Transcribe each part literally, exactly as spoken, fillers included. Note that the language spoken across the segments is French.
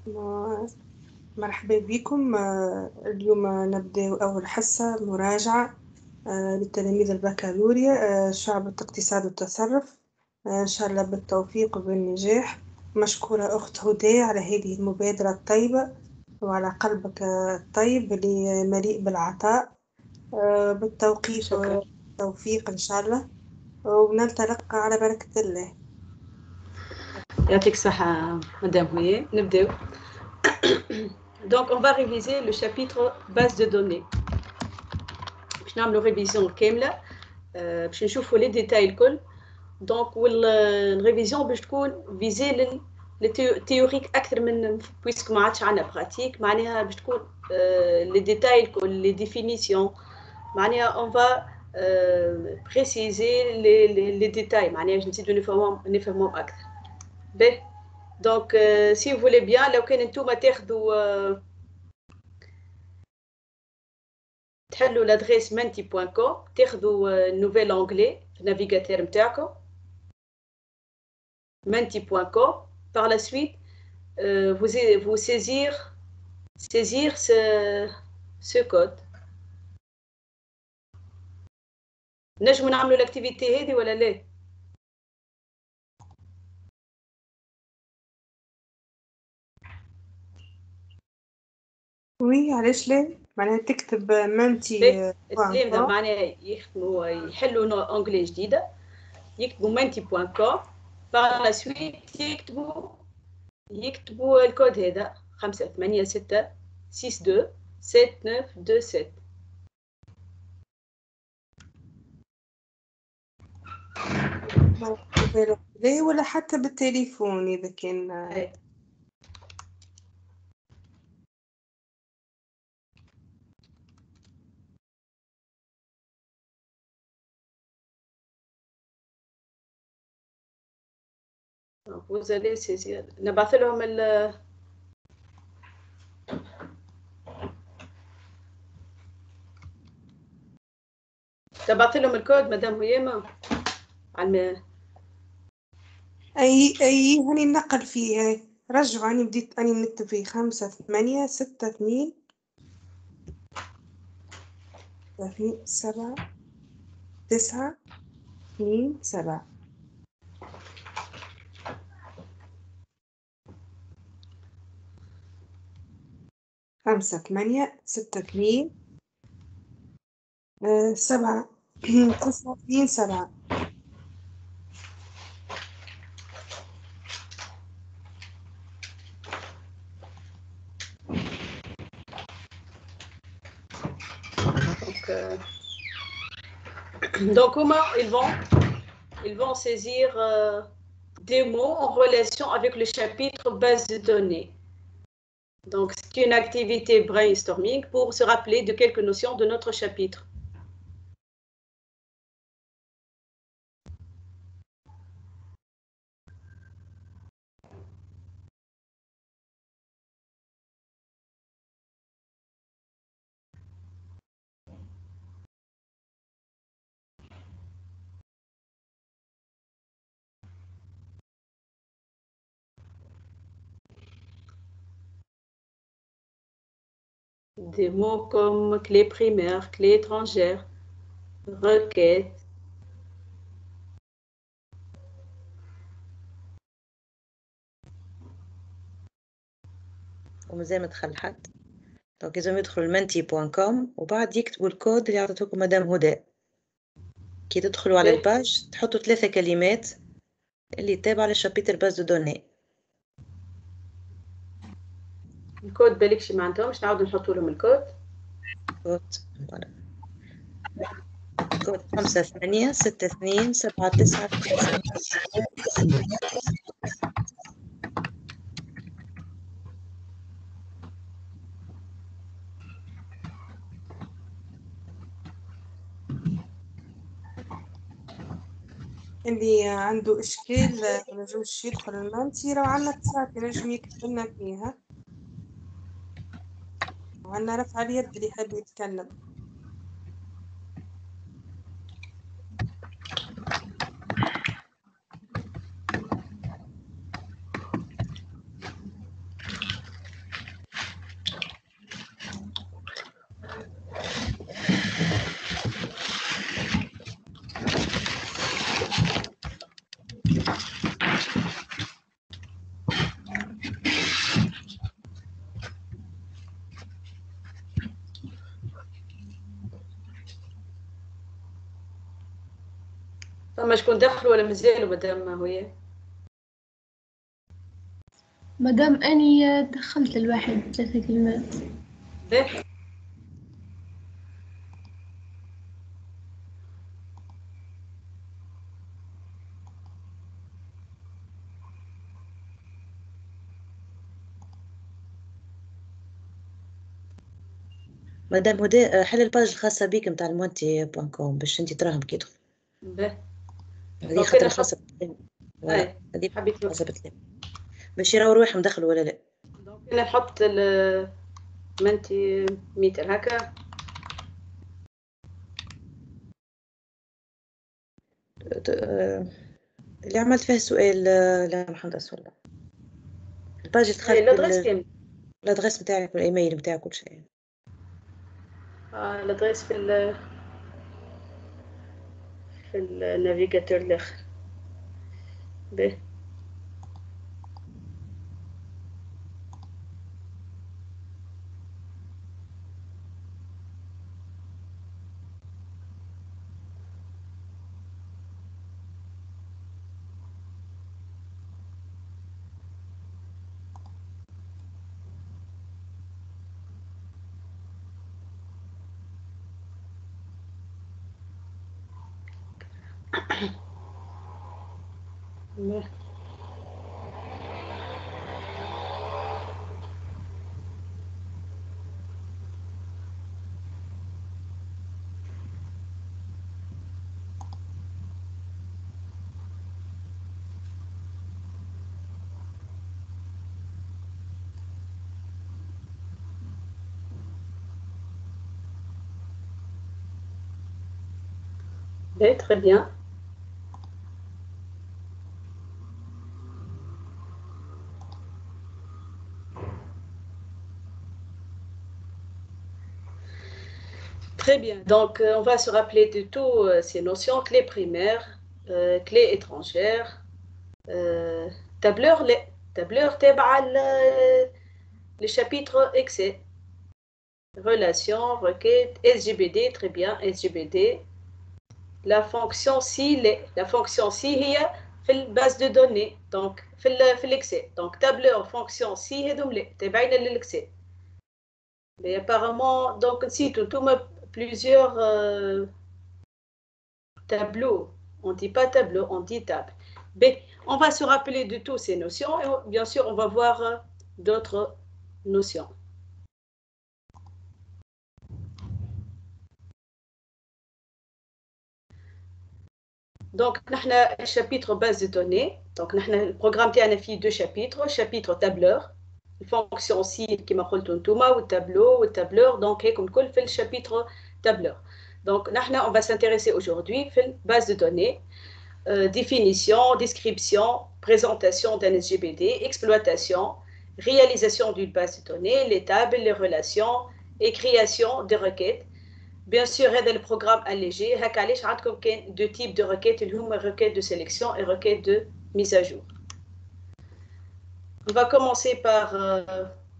م- مرحبا بكم. آه، اليوم نبدأ أول حصة مراجعة آه، للتلاميذ البكالوريا، آه، شعبة اقتصاد والتصرف. آه، إن شاء الله بالتوفيق وبالنجاح. مشكورة أخت هدى على هذه المبادرة الطيبة وعلى قلبك آه، الطيب اللي مليء بالعطاء. آه، بالتوفيق شكرا. والتوفيق إن شاء الله، وننطلق على بركة الله. يعطيك الصحة مدام هوية. نبداو. Donc on va réviser le chapitre base de données. باش نعملوا ريفيزيون كاملة، باش نشوفوا لي ديتاي الكل. دونك والريفيزيون باش تكون فيزي لل للتيوريك اكثر من بويسك ما عادش عندنا براتيك، معناها باش تكون لي ديتاي الكل، لي ديفينيسيون، معناها اون فا بريسيزي لي لي ديتاي، معناها باش نزيدو نفهمهم نفهمهم اكثر. باهي. دونك سي vous voulez bien، لو كان نتوما تاخذوا تحلوا لادريس menti point com، تاخذوا نوفيل اونغلي في النافيغاتور نتاعكم menti point com. Par la suite, euh, vous, vous saisir, saisir ce, ce code. نجموا نعملوا الاكتيفيتي هذه ولا لا؟ وي علاش لا؟ معناها تكتب منتي التلامذة معناها يخدموا يحلوا انجلي جديدة، يكتبوا menti point com. Par la suite يكتبوا يكتبوا الكود هذا خمسة ثمانية ستة ستة اثنين سبعة تسعة اثنين سبعة. لا ولا حتى بالتليفون إذا كان. أي. vous allez saisir. نبعث لهم ال تبعث لهم الكود مدام هيما على أي أي هني النقل فيه. رجعوا، أني بديت أني نكتب فيه خمسة ثمانية ستة اثنين سبعة تسعة اثنين سبعة. خمسة ثمانية ستة اثنين سبعة تسعة اثنين سبعة. donc euh, donc comment ils vont ils vont saisir euh, des mots en relation avec le chapitre base de données. Donc c'est une activité brainstorming pour se rappeler de quelques notions de notre chapitre. Des mots comme clé primaire, clé étrangère, requête. ومازال ما دخل حد. دونك لازم يدخلوا المنتي بوان كوم وبعد يكتبوا الكود اللي عطتكم مدام هدى. كي تدخلوا على الباج تحطوا ثلاثة كلمات اللي تابعة للشابيتر باز دو دوني. الكود بالكش ما عندهمش، نعاودو نحطوا لهم الكود. كود كود خمسة ثمانية ستة اثنين سبعة تسعة. اللي عنده إشكال ما نجمش يدخل المنتي، راه عندنا اتصال ينجم يكتب لنا فيها، وعندنا رفع اليد اللي يحب يتكلم. فما شكون دخل ولا مازال مدام هوية؟ مادام أني دخلت الواحد ثلاثة كلمات. باهي. مدام هدى حل الباج الخاصة بيك متاع المونتي بوان كوم باش انت تراهم كي تدخل. باهي. هذه دونك خاطر أنا خاصة نحط ولا أي هذه حبيت خاصة بالكلام باش يراو رواحهم دخلوا ولا لا. دونك أنا نحط ال منتي متر هكا. ت- آه، اللي عملت فيه سؤال آه، لا محمد رسول الله الباج اللي أي دخلت الأدريس بال كامل. الادريس نتاعك والايميل نتاعك كل شيء. آه الأدريس في ال في النافيغاتور الآخر. باهي. باهي. باهي très bien. Très bien. Donc, euh, on va se rappeler de toutes euh, ces notions, clés primaires, euh, clés étrangères, euh, tableur, les tableur تابعة ل- le chapitre excès. Relation, requête, S G B D, très bien, S G B D. La fonction si, les, la fonction si هي في الباز de données, donc في ال- في l'excès. Donc, tableur, fonction si هذوم لي تابعين للexcès. Mais apparemment, donc, si tout, tout me- plusieurs euh, tableaux. On ne dit pas tableau, on dit table. B, on va se rappeler de toutes ces notions et bien sûr, on va voir euh, d'autres notions. Donc, nous avons le chapitre base de données. Donc, nous avons le programme qui a deux chapitres. Chapitre tableur, fonction si qui m'a dit ou tableau ou tableur. Donc, comme tout fait le chapitre tableur. Donc, nous, on va s'intéresser aujourd'hui à la base de données. Euh, définition, description, présentation d'un S G B D, exploitation, réalisation d'une base de données, les tables, les relations et création de requêtes. Bien sûr, il y a le programme allégé. Il y a deux types de requêtes, requêtes de sélection et requêtes de mise à jour. On va commencer par, euh,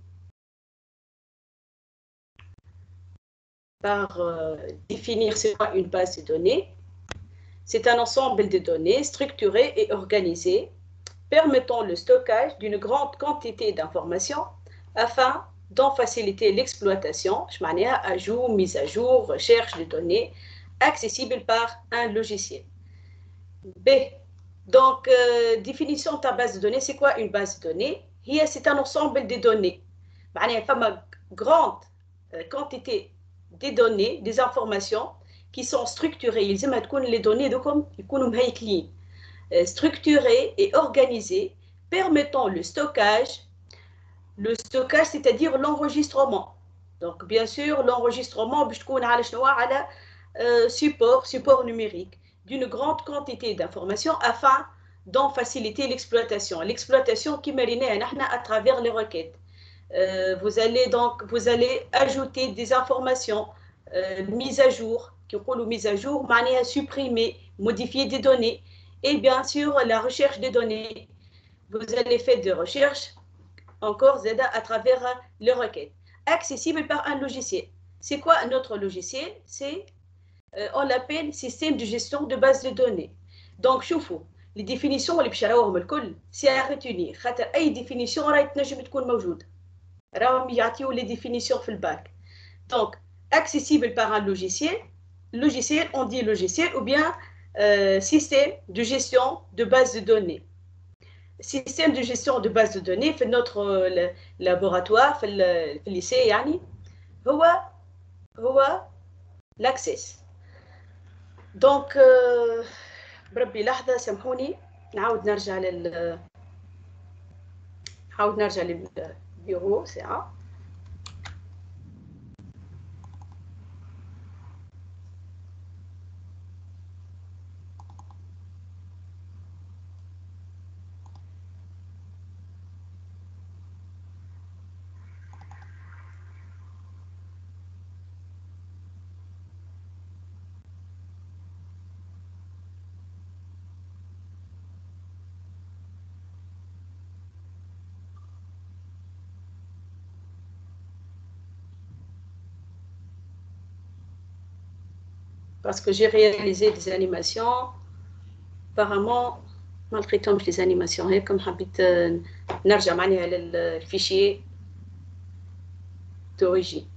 par euh, définir ce qu'est une base de données. C'est un ensemble de données structurées et organisées permettant le stockage d'une grande quantité d'informations afin d'en faciliter l'exploitation, je m'en ai ajout, mise à jour, recherche de données, accessible par un logiciel. B. Donc, euh, définition de ta base de données, c'est quoi une base de données? C'est un ensemble de données. Il y a une grande quantité de données, des informations qui sont structurées. Il y a les données de comme ils sont structurées et organisées, permettant le stockage, le stockage, c'est-à-dire l'enregistrement. Donc, bien sûr, l'enregistrement, euh, support, support numérique, d'une grande quantité d'informations afin d'en faciliter l'exploitation. L'exploitation qui mérite à travers les requêtes. Euh, vous allez donc vous allez ajouter des informations, euh, mise à jour, qui ont mise à jour, manière à supprimer, modifier des données, et bien sûr la recherche des données. Vous allez faire des recherches encore à travers les requêtes, accessible par un logiciel. C'est quoi notre logiciel? C'est, euh, on l'appelle système de gestion de base de données. دونك شوفوا لي ديفينيسيون اللي باش راوهم الكل سي ا ريتونير، خاطر اي ديفينيسيون راهي تنجم تكون موجوده، راهم يعطيو لي ديفينيسيون في الباك. دونك accessible par un logiciel, logiciel on dit logiciel ou bien euh, système de gestion de base de données. Système de gestion de base de données في notre laboratoire في في lycée يعني هو هو l'access. دونك بربي لحظة سامحوني نعاود نرجع لل نعاود نرجع للبيرو ساعة. Parce que j'ai réalisé des animations, apparemment, malgré tout, les animations, et comme j'habite, نرجع معناها للفيشير d'origine.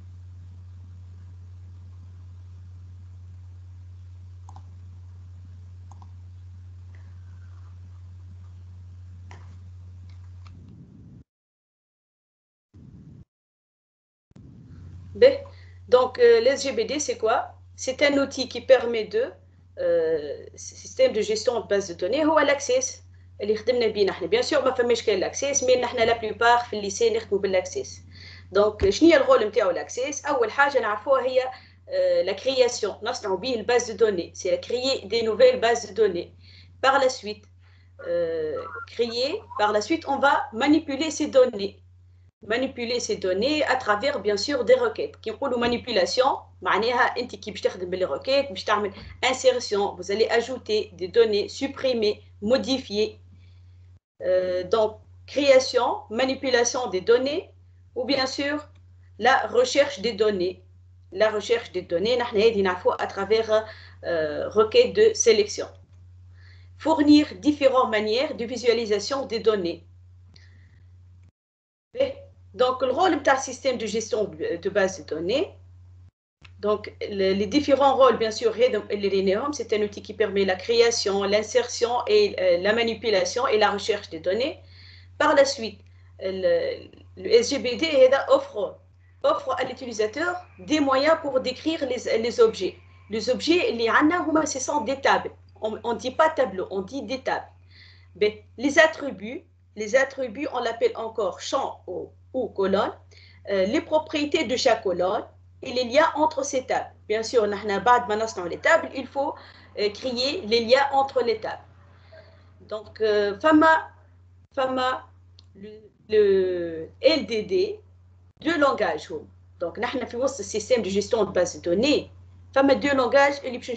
Donc, euh, l'S G B D, c'est quoi? C'est un outil qui permet de euh, système de gestion de base de données. هو l'access اللي خدمنا بيه نحن. Bien sûr, ما فماش كان l'access, mais نحن la plupart في الليسي نخدموا بالاكسس. Donc, شنو هي الرول نتاعو l'access؟ أول حاجة نعرفوها هي euh, la création. نصنعوا به الباز de données. C'est créer des nouvelles bases de données. Par la suite, euh, créer. Par la suite, on va manipuler ces données. Manipuler ces données à travers bien sûr des requêtes. Qui نقولوا manipulation معناها انت كي باش تخدم باللي requêtes باش تعمل insertion, vous allez ajouter des données, supprimer, modifier. Euh, donc création, manipulation des données ou bien sûr la recherche des données. La recherche des données نحن هذه نعرفوها à travers euh, requêtes de sélection. Fournir différentes manières de visualisation des données. Donc, le rôle du système de gestion de base de données, donc les différents rôles, bien sûr, c'est un outil qui permet la création, l'insertion et la manipulation et la recherche des données. Par la suite, le, le S G B D offre, offre à l'utilisateur des moyens pour décrire les, les objets. Les objets, ce sont des tables. On ne dit pas tableau, on dit des tables. Mais les attributs, les attributs, on l'appelle encore champ ou, ou colonne, euh, les propriétés de chaque colonne et les liens entre ces tables. Bien sûr, dans les tables, il faut euh, créer les liens entre les tables. Donc, euh, FAMA, FAMA le, le L D D, deux langages. Donc, dans le système de gestion de base de données, FAMA deux langages,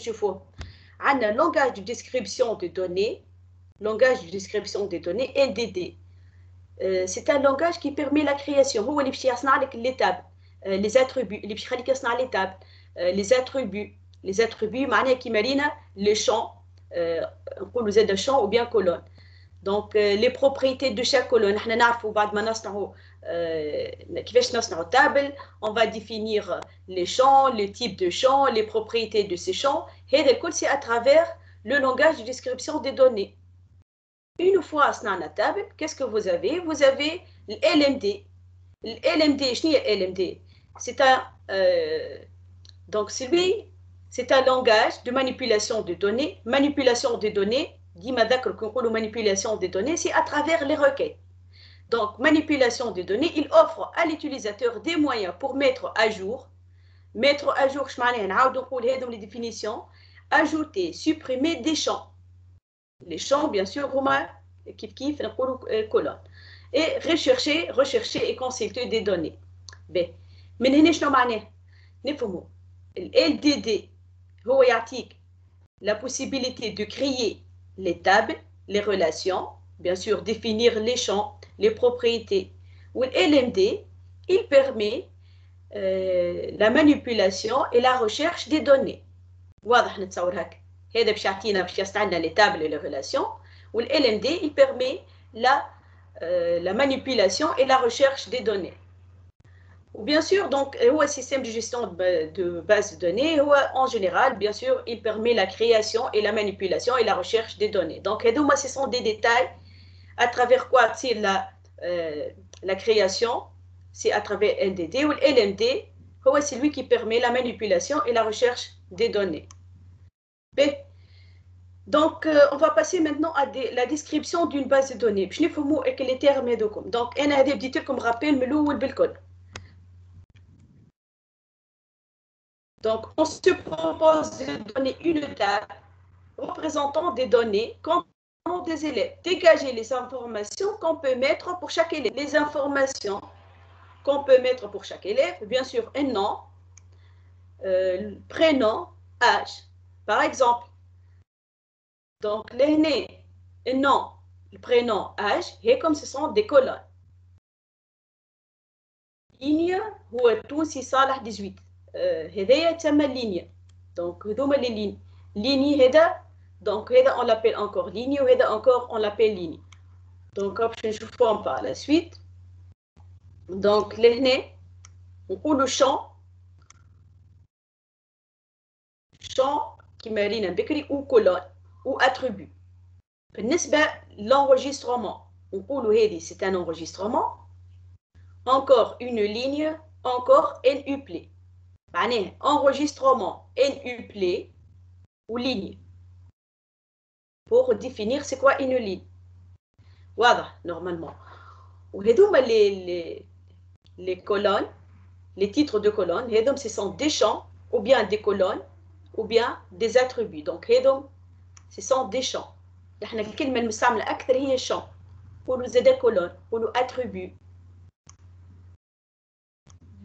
on a un langage de description de données, langage de description des données, L D D. Euh, c'est un langage qui permet la création. هو اللي باش يصنع لك les tables, euh, les attributs, اللي باش يخليك تصنع les tables, euh, les attributs, les attributs معناها كيما رينا les champs, نقولوا زاد champ ou bien colonne. Donc euh, les propriétés de chaque colonne, احنا نعرفوا بعد ما نصنعوا كيفاش نصنعوا table, on va définir les champs, le type de champ, les propriétés de ces champs. هذا الكل c'est à travers le langage de description des données. Une fois à la table, qu'est-ce que vous avez? Vous avez le L M D. Le L M D, je dis L M D. C'est un, euh, donc celui, c'est un langage de manipulation de données. Manipulation des données, dit Madakr qu'on manipulation des données, c'est à travers les requêtes. Donc, manipulation des données, il offre à l'utilisateur des moyens pour mettre à jour, mettre à jour, je m'en ai les définitions, ajouter, supprimer des champs. Les champs, bien sûr, kif kif, colonne. Et rechercher, rechercher et consulter des données. Mais هنا شنو معناه؟ نفهموا ال L D D هو يعطيك la possibilité de créer les tables, les relations, bien sûr définir les champs, les propriétés. Ou le L M D, il permet euh, la manipulation et la recherche des données. واضح نتصور هكا. هذا باش يعطينا باش يستعنا لي تابل et les relations. Ou le L M D, il permet la, euh, la manipulation et la recherche des données. Ou bien sûr, donc, le système de gestion de, de base de données, en général, bien sûr, il permet la création et la manipulation et la recherche des données. Donc, ce sont des détails à travers quoi c'est la, euh, la création, c'est à travers L D D. Ou le L M D, c'est lui qui permet la manipulation et la recherche des données. B. Donc, euh, on va passer maintenant à des, la description d'une base de données. Je n'ai pas que les termes médicaux. Donc, on a des petits comme rappel, mais l'eau ou le code. Donc, on se propose de donner une table représentant des données comme des élèves. Dégager les informations qu'on peut mettre pour chaque élève. Les informations qu'on peut mettre pour chaque élève, bien sûr, un nom, euh, prénom, âge. Par exemple, donc, l'aîné, le nom, le prénom, âge, et comme ce sont des colonnes. Ligne, هو التونسي صالح dix-huit. هذايا تسمى ligne. Donc, هذوما les lignes. Ligne هذا, donc هذا on l'appelle encore ligne, وهذا encore on l'appelle ligne. Donc, باش نشوفهم par la suite. Donc, لهنا نقولوا champ. Champ كيما رينا بكري ou colonne. Ou attribut. بالنسبة l'enregistrement, on peut le c'est un enregistrement. Encore une ligne, encore N U P L. معناه enregistrement N U P L ou ligne. Pour définir c'est quoi une ligne. واضح normalement. وهذوما les les les colonnes, les titres de colonnes, هذوم ce sont des champs ou bien des colonnes ou bien des attributs. Donc هذوم ce sont des champs. احنا الكلمة المستعملة أكثر هي champ. نقولوا زادا colonne, نقولوا attribut. B.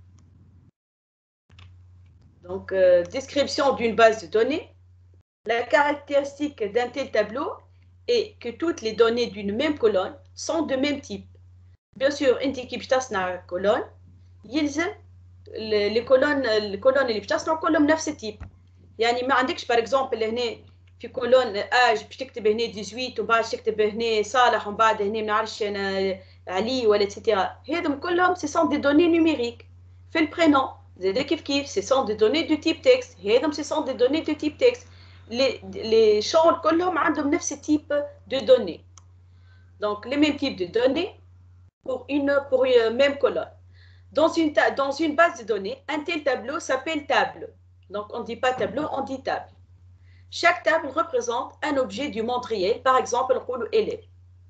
Donc, euh, description d'une base de données. La caractéristique d'un tel tableau est que toutes les données d'une même colonne sont de même type. Bien sûr, une équipe تصنع colonne, يلزم les colonnes les colonnes اللي بتصنع كلهم نفس التيب. يعني ما عندكش par exemple هنا في كولون اج باش تكتب هنا ثمانية عشر ومن بعد تكتب هنا صالح ومن بعد هنا ما نعرفش انا علي ولا اتسيتيرا. هذم كلهم سي سون دي دوني نيميريك. في البرينون زاد كيف كيف سي سون دي دوني دو تيب تكست. هذم سي سون دي دوني دو تيب تكست. لي لي شون كلهم عندهم نفس التيب دو دوني. دونك لي ميم تيب دو دوني pour une pour une même colonne. Dans une dans une base de données, un tel tableau s'appelle table. Donc on ne dit pas tableau, on dit table. Chaque table représente un objet du monde réel, par exemple le élève.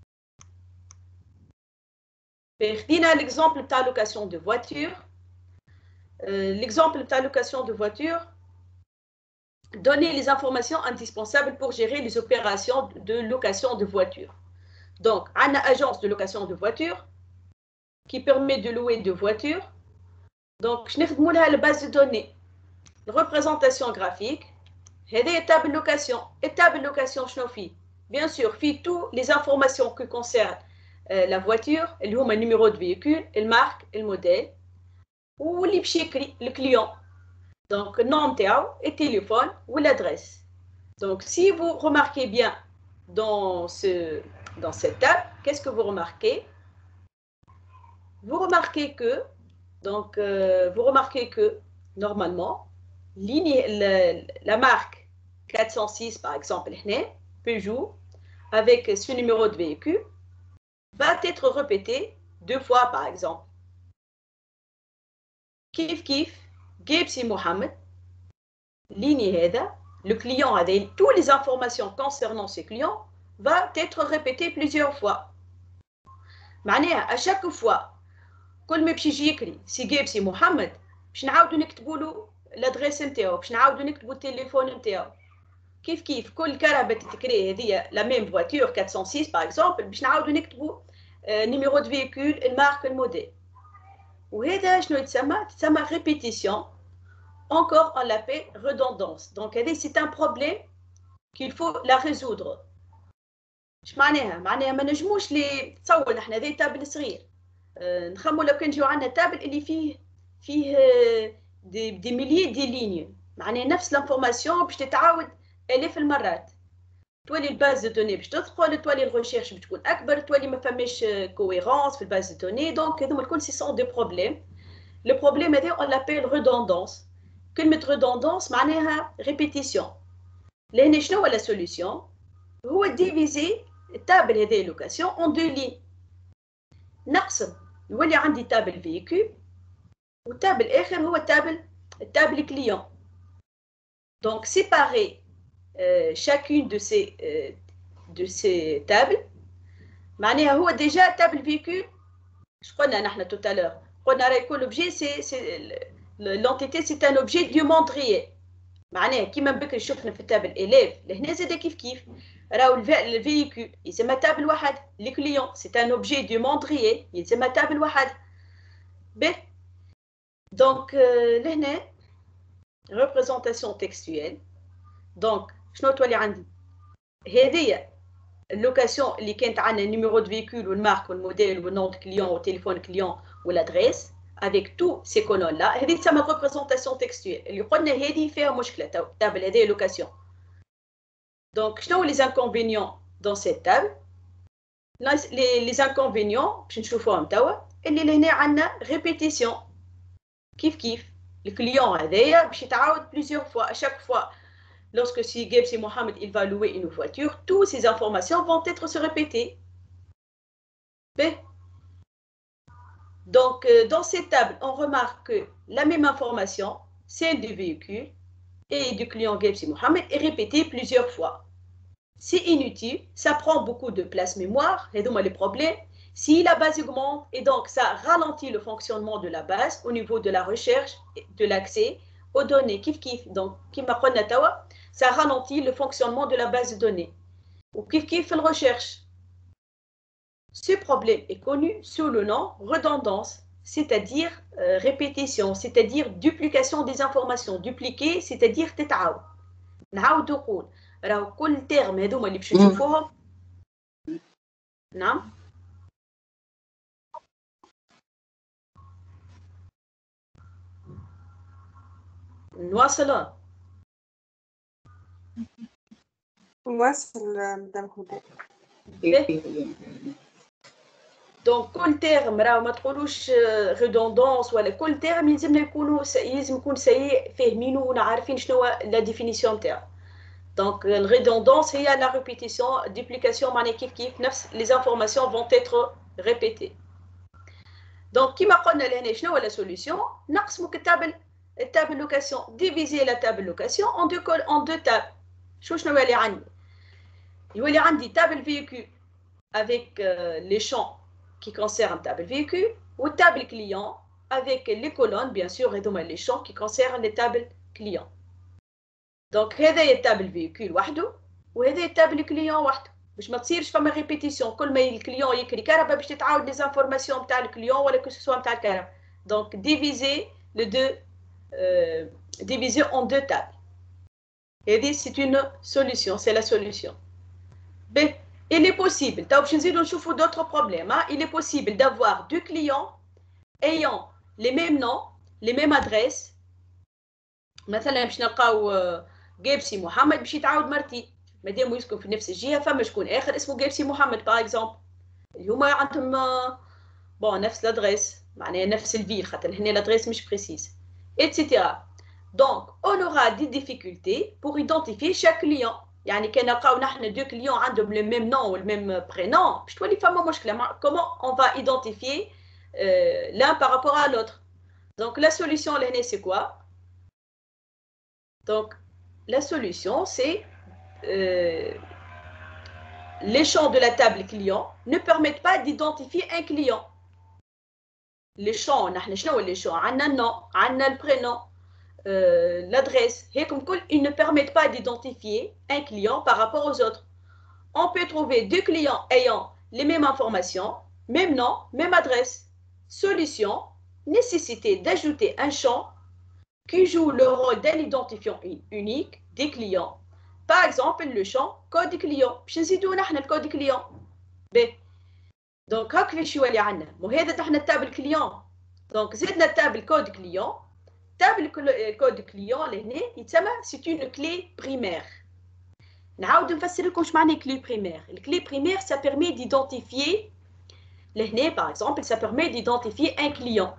Prenons l'exemple de ta location de voiture. Euh, l'exemple de ta location de voiture. Donner les informations indispensables pour gérer les opérations de location de voiture. Donc, une agence de location de voiture qui permet de louer deux voitures. Donc, je n'ai pas la base de données. Représentation graphique. هذه table location. Et table location شنو فيه؟ Bien sûr, فيه toutes les informations qui concernent euh, la voiture, اللي هما numéro de véhicule, le marque, le modèle, ou اللي باش يكري le client. Donc, nom نتاعو, et téléphone, ou l'adresse. Donc, si vous remarquez bien dans ce dans cette table, qu'est-ce que vous remarquez? Vous remarquez que donc euh, vous remarquez que normalement ligne la, la marque quatre cent six par exemple, Peugeot, avec ce numéro de véhicule, va être répété deux fois par exemple. Kif Kif, Gebsi Mohamed, ligne Heda, le client a des, toutes les informations concernant ce client, va être répété plusieurs fois. معناها à chaque fois, كل ما باش يجي يكري سي جيبسي محمد باش نعاودو نكتبوا له الادريس نتاعو باش نعاودو نكتبوا التليفون نتاعو. كيف كيف كل كهرباء تتكري هذه لا ميم فواتور quatre cent six باغ اكزومبل باش نعاودو نكتبوا نيميرو دو فيكول المارك الموديل. وهذا شنو يتسمى؟ تسمى ريبيتيسيون. Encore on l'appelle redondance. Donc هذه c'est un problème qu'il faut la résoudre. اش معناها؟ معناها ما نجموش لي تصور احنا هذا تابل صغير. أه نخمو لو كان نجيو عندنا تابل اللي فيه فيه دي, دي مليي دي ليني. معناها نفس لانفورماسيون باش تتعاود اللي في المرات تولي الباز دو دوني باش تدخل، تولي الريشيرش باش تكون اكبر، تولي ما فماش كويرونس في الباز دو دوني. دونك هذوما الكل سي سون دي بروبليم. لو بروبليم هذا اون لابيل ريدوندونس. كلمه ريدوندونس معناها ريبيتيسيون. لهنا شنو هو لا سوليسيون؟ هو ديفيزي التابل هذه لوكاسيون اون دو لين. نقسم يولي عندي تابل فيكول والتابل اخر هو تابل التابل كليون. دونك سيباري Euh, chacune de ces euh, de ces tables معناها هو déjà table véhicule. Je قلنا نحن tout à l'heure قلنا راهي كل objet c'est c'est l'entité c'est un objet du mondrier. معناها كيما بكري شفنا في التابل élève لهنا زاد كيف كيف راهو الفيكول يسمى تابل واحد. لي كليون c'est un objet du mondrier يسمى تابل واحد. ب donc euh, لهنا représentation textuelle. donc شنو تولي عندي؟ هذه اللوكاسيون اللي كانت عندنا نيميرو دو فيكول والمارك والموديل والنون دو كليون والتليفون كليون والادريس افيك تو سي كولون لا. هذه تسمى ريبريزونطاسيون تكستويل اللي قلنا هذه فيها مشكله تابل هذه لوكاسيون. دونك شنو لي انكونفينيون دون سيت تابل؟ لي لي انكونفينيون باش نشوفوهم توا اللي لهنا عندنا ريبيتيسيون. كيف كيف الكليون هذايا باش يتعاود بليزيور فوا. اشاك فوا lorsque si Gabe, si Mohamed, il va louer une voiture, toutes ces informations vont être se répéter. Donc, euh, dans cette table, on remarque que la même information, celle du véhicule et du client Gabe, si Mohamed, est répétée plusieurs fois. C'est inutile, ça prend beaucoup de place mémoire, et donc les problèmes. Si la base augmente, et donc ça ralentit le fonctionnement de la base au niveau de la recherche, de l'accès aux données. Kif kif, donc, qui m'a ça ralentit le fonctionnement de la base de données. Ou kif kif la recherche. Ce problème est connu sous le nom redondance, c'est-à-dire euh, répétition, c'est-à-dire duplication des informations. Dupliquer, c'est-à-dire تتعاود. نعاود نقول راهو كل ترم هذوما اللي باش نشوفوهم. نعم. نواصل. نواصل مدام هدى. دونك كل تيرم راهو ما تقولوش ريدوندونس ولا كل تيرم لازمنا يكونوا لازم يكون سي فاهمينه ونعرفين شنو لا ديفينيسيون تاعو. دونك الريدوندونس هي لا ريبيتيسيون ديبليكاسيون معناها كيف كيف نفس لي انفورماسيون فون تيتر ريبيتي. دونك كيما قلنا لهنا شنو هو لا سوليسيون؟ نقسموا كتابل التابل لوكاسيون ديفيزي لا تابل لوكاسيون اون دو كول اون دو تاب. شو شنو يولي عندي؟ يولي عندي تابل فيكول avec euh, les champs qui concernent table véhicule ou table client avec les colonnes bien sûr et donc les champs qui concernent les tables clients. Donc هذا هي table véhicule وحده وهذا هي table client وحده باش ما تصيرش فما ريبيتيسيون. كل ما الكليون يكري كهرباء باش تتعاود لي انفورماسيون تاع الكليون ولا كو سوسوا نتاع الكهرباء. Donc diviser le deux euh, diviser en deux tables. Et dit c'est une solution, c'est la solution. B. Il est possible, d'autres problèmes, hein? Il est possible d'avoir deux clients ayant les mêmes noms, les mêmes adresses. مثلا باش نلقاو جابسي محمد باش يتعاود مرتي مادام يسكن في نفس الجهه فما شكون اخر اسمه جابسي محمد باغ اكزومبل هما عندهم بون نفس الادريس معناها نفس الفيل خاطر هنا الادريس مش بريسيز ايتترا. دونك اون اورا دي ديفيكولتي بور ايدونتيفيي شاك كليون. يعني كان نلقاو نحن دو كليون عندهم لو ميم نون والميم برينون باش تولي فما مشكله. كومون اون فا ايدونتيفيي l'un par rapport à l'autre. Donc la solution لهنا سي كوا؟ Donc la solution c'est euh, les champs de la table client ne permettent pas d'identifier un client. Les champs نحن شنو les champs عندنا النون عندنا البرينون Euh, l'adresse, ils ne permettent pas d'identifier un client par rapport aux autres. On peut trouver deux clients ayant les mêmes informations, même nom, même adresse. Solution, nécessité d'ajouter un champ qui joue le rôle d'un identifiant unique des clients. Par exemple, le champ code client. Je vais vous dire le code client. B. Donc, هكذا شو اللي عندنا؟ وهذا تحنا التابل client. Donc, زدنا التابل code client. Table code client, c'est une clé primaire. نعاود نفسر لكم واش معنى clé primaire. Le clé primaire, ça permet d'identifier لهنا par exemple, ça permet d'identifier un client.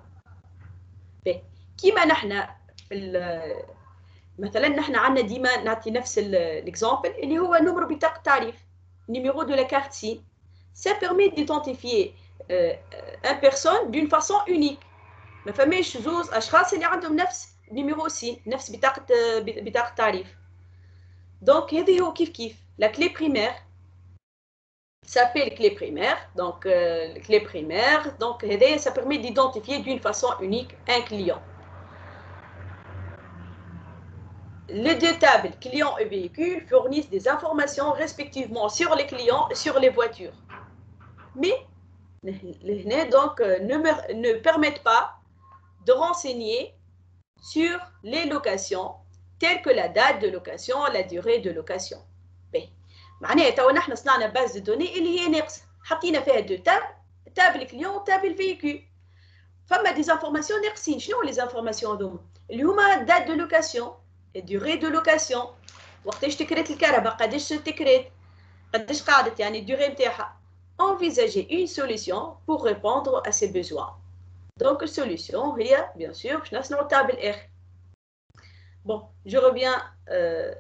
كيما نحنا في مثلا نحنا عندنا ديما نعطي نفس الاكزامبل اللي هو نمرو بطاقة التعريف, numéro de la carte SIM. Ça permet d'identifier euh, une personne d'une façon unique. ما فماش زوز اشخاص اللي عندهم نفس نيميرو سي, نفس بطاقة بطاقة التعريف. دونك هذه هو كيف كيف la clé primaire s'appelle clé primaire. Donc euh, clé primaire, donc ça permet d'identifier d'une façon unique un client. Les deux tables client et véhicule fournissent des informations respectivement sur les clients et sur les voitures. Mais donc ne, ne permettent pas de renseigner sur les locations telles que la date de location, la durée de location. معناها توا نحن صنعنا باز دو دوني اللي هي ناقصه, حطينا فيها دو تاب, تاب الكليون وتاب الفيكول. فما دي زانفورماسيون ناقصين. شنو لي زانفورماسيون هذوما؟ اللي هما دات دو لوكاسيون, دوري دو لوكاسيون, وقتاش تكريت الكهرباء, قداش تكريت, قداش قعدت, يعني الدوري نتاعها. Envisager une solution pour répondre à ces besoins. Donc solution هي bien sûr باش نصنعوا تاب الاخر. Bon, je reviens euh,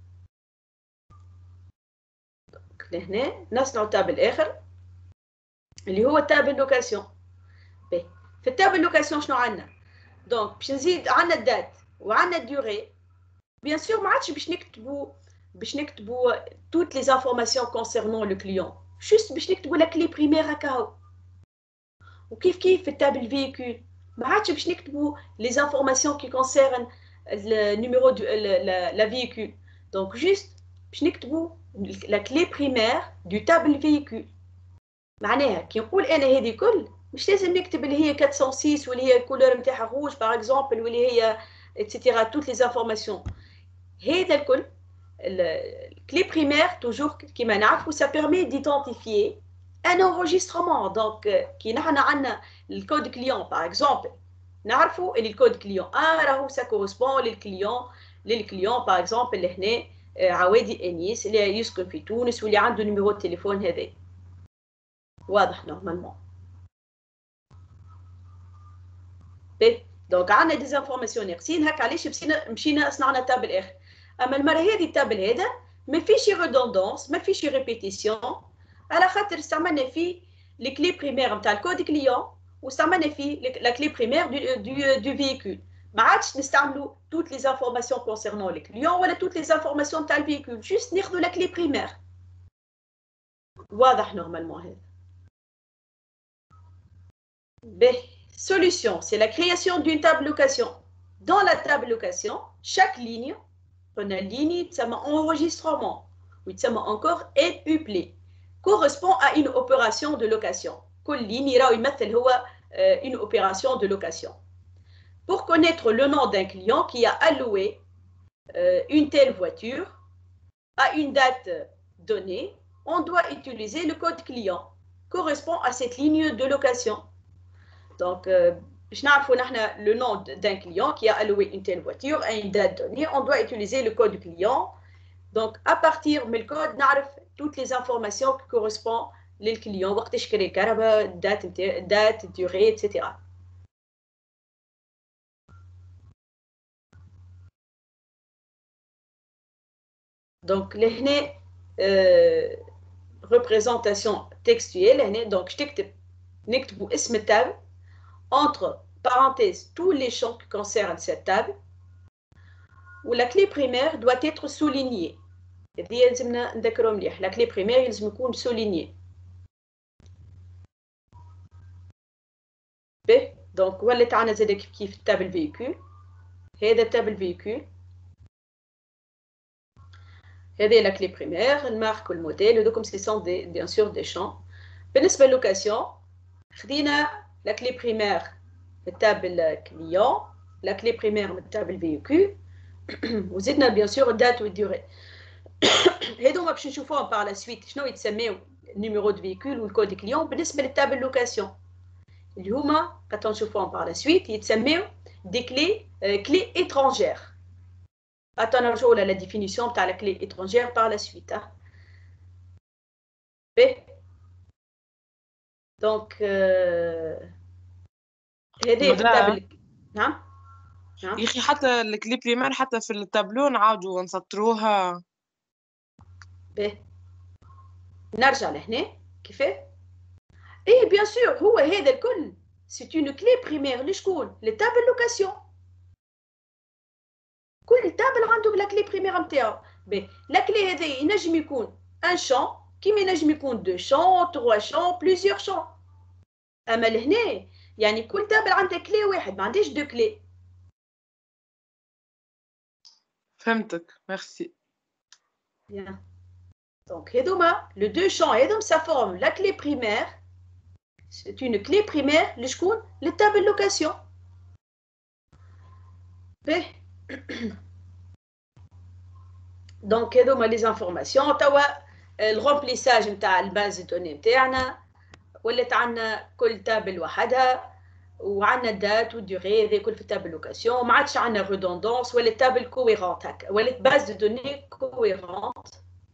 لهنا نصنعوا تاب الاخر اللي هو تاب اللوكاسيون. في التاب اللوكاسيون شنو عندنا؟ دونك باش نزيد عندنا الدات وعندنا الدوري. بيان سور ما عادش باش نكتبوا باش نكتبوا toutes les informations concernant le client, juste باش نكتبوا لا كلي بريمير هكاهو. وكيف كيف في التاب الفيكول ما عادش باش نكتبوا les informations qui concernent le numéro de la, la véhicule. Donc juste باش نكتبوا la clé primaire du table véhicule. معناها كي نقول انا هذه كل مش لازم نكتب اللي هي أربعمية وستة واللي هي الكولور نتاعها روج باغ اكزومبل واللي هي اتسيتيرا توت لي زانفورماسيون. هذا الكل الكلي بريمير توجور كيما نعرفوا سا بيرمي ديدونتيفيي ان انريجسترمون. دونك كي نحن عندنا الكود كليون باغ اكزومبل نعرفوا ان الكود كليون اه راهو سا كورسبون للكليون للكليون باغ اكزومبل لهنا عوادي انيس اللي يسكن في تونس واللي عنده نيميرو التليفون هذا. واضح نورمالمون. دونك عندنا دي زانفورماسيون ناقصين. هكا علاش مشينا مشينا صنعنا تاب الاخر. اما المره هذه التابل هذا ما فيش ريدوندونس, ما فيش ريبيتيسيون, على خاطر استعملنا فيه لي كلي بريمير نتاع الكود كليون واستعملنا فيه لا كلي بريمير دو دو دو فيكول. ما عادش نستعملوا توت لي زانفورماسيون كونسيرنون لي كليون ولا توت لي زانفورماسيون تاع الفيكول, جوست ناخذوا لا كلي بريمير. واضح نورمالمون هذا. به solution, c'est la création d'une table location. Dans la table location, chaque ligne, on a ligne, ça m'a enregistrement, ou ça m'a encore aide upplé, correspond à une opération de location. Quelle ligne ira une opération de location. Pour connaître le nom d'un client qui a alloué euh, une telle voiture à une date donnée, on doit utiliser le code client correspond à cette ligne de location. Donc, je n'ai le nom d'un client qui a alloué une telle voiture à une date donnée. On doit utiliser le code client. Donc, à partir de le code, on a toutes les informations qui correspondent au client. Date, date, durée, et cetera. Donc, là, euh, représentation textuelle. Donc, je n'écris اسم التاب entre parenthèses tous les champs qui concernent cette table, où la clé primaire doit être soulignée. La clé primaire doit être soulignée. Donc, voilà qui est table véhicule. C'est la table véhicule. C'est la clé primaire, la marque ou le modèle. Donc, ce sont des, bien sûr des champs. Pour la location, la clé primaire de table client, la clé primaire de table véhicule, vous êtes bien sûr date ou durée. Et donc, je vais voir par la suite, je vais le numéro de véhicule ou le code client, pour la table location. Les humains, quand on se voit par la suite, ils s'aiment des clés, euh, clés étrangères. Attends, je vais la définition de la clé étrangère par la suite. Hein. B. Donc, هذه في التابل. نعم نعم يا اخي حتى الكلي بريمير حتى في التابلو نعاودوا نسطروها. ب. نرجع لهنا كيفاه؟ ايه بيان سور هو هذا الكل سي اون كلي بريمير لشكون؟ للتابل لوكاسيون. كل تابل عنده لا كلي بريمير نتاعو. ب. لا كلي هذا ينجم يكون ان شون كيما ينجم يكون دو شون تروا شون بليزيور شون. اما لهنا يعني كل تابل عنده كلي واحد ما عنديش دو كلي. فهمتك ميرسي. Bien. Donc, هذوما le deux champs هذوما ça forme la clé primaire. C'est une clé primaire اللي شكون؟ للتابل لوكاسيون. باهي. دونك هذوما لي زانفورماسيون توا الرومبليساج نتاع الباز دوني نتاعنا ولات عندنا كل تابل وحدها وعندنا الدات والديغي هذا كل في التابل لوكاسيون ما عادش عندنا ريدوندونس ولات تابل كويرونت هكا ولات باز دو دوني كويرونت.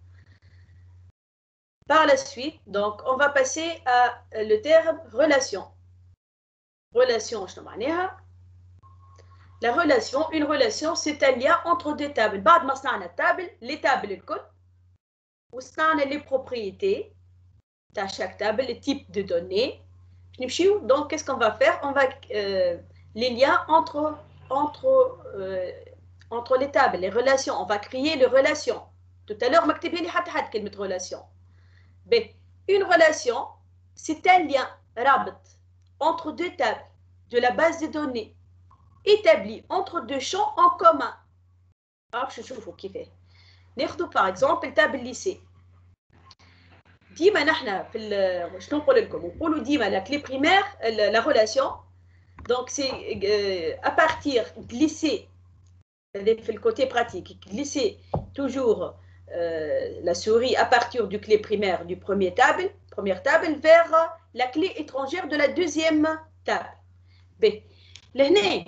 Par la suite, donc, on va passer à le terme relation. Relation, je te La relation, une relation, c'est un lien entre deux tables. بعد ما صنعنا table, les tables الكل وصنعنا les propriétés de chaque table, les types de données. Donc, qu'est-ce qu'on va faire? On va euh, les liens entre entre euh, entre les tables, les relations. On va créer les relations. Tout à l'heure, مكتبين لي حتى حد كلمة relation. B. Une relation, c'est un lien رابط entre deux tables de la base de données établi entre deux champs en commun. Alors, je trouve qu'il fait. ناخذ par exemple التاب lycée. ديما نحنا في شنو نقول لكم نقولوا ديما la clé primaire la relation donc c'est euh, à partir glisser في le côté pratique glisser toujours euh, la souris à partir du clé primaire du premier table première table vers la clé étrangère de la deuxième table. B. لهنا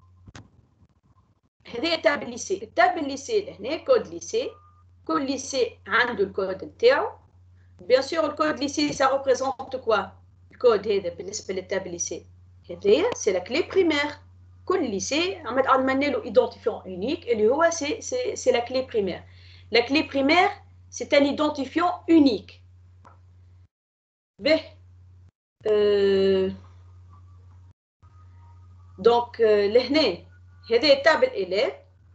هذه تاب الليسي التاب الليسي لهنا كود ليسي كل ليسي عنده الكود نتاعو. Bien sûr, le code lycée, ça représente quoi? Le code بالنسبة lycée. C'est la clé primaire. كل lycée, on a un identifiant unique et le c'est la clé primaire. La clé primaire, c'est un identifiant unique. Euh, donc, لهنا هذه table élève.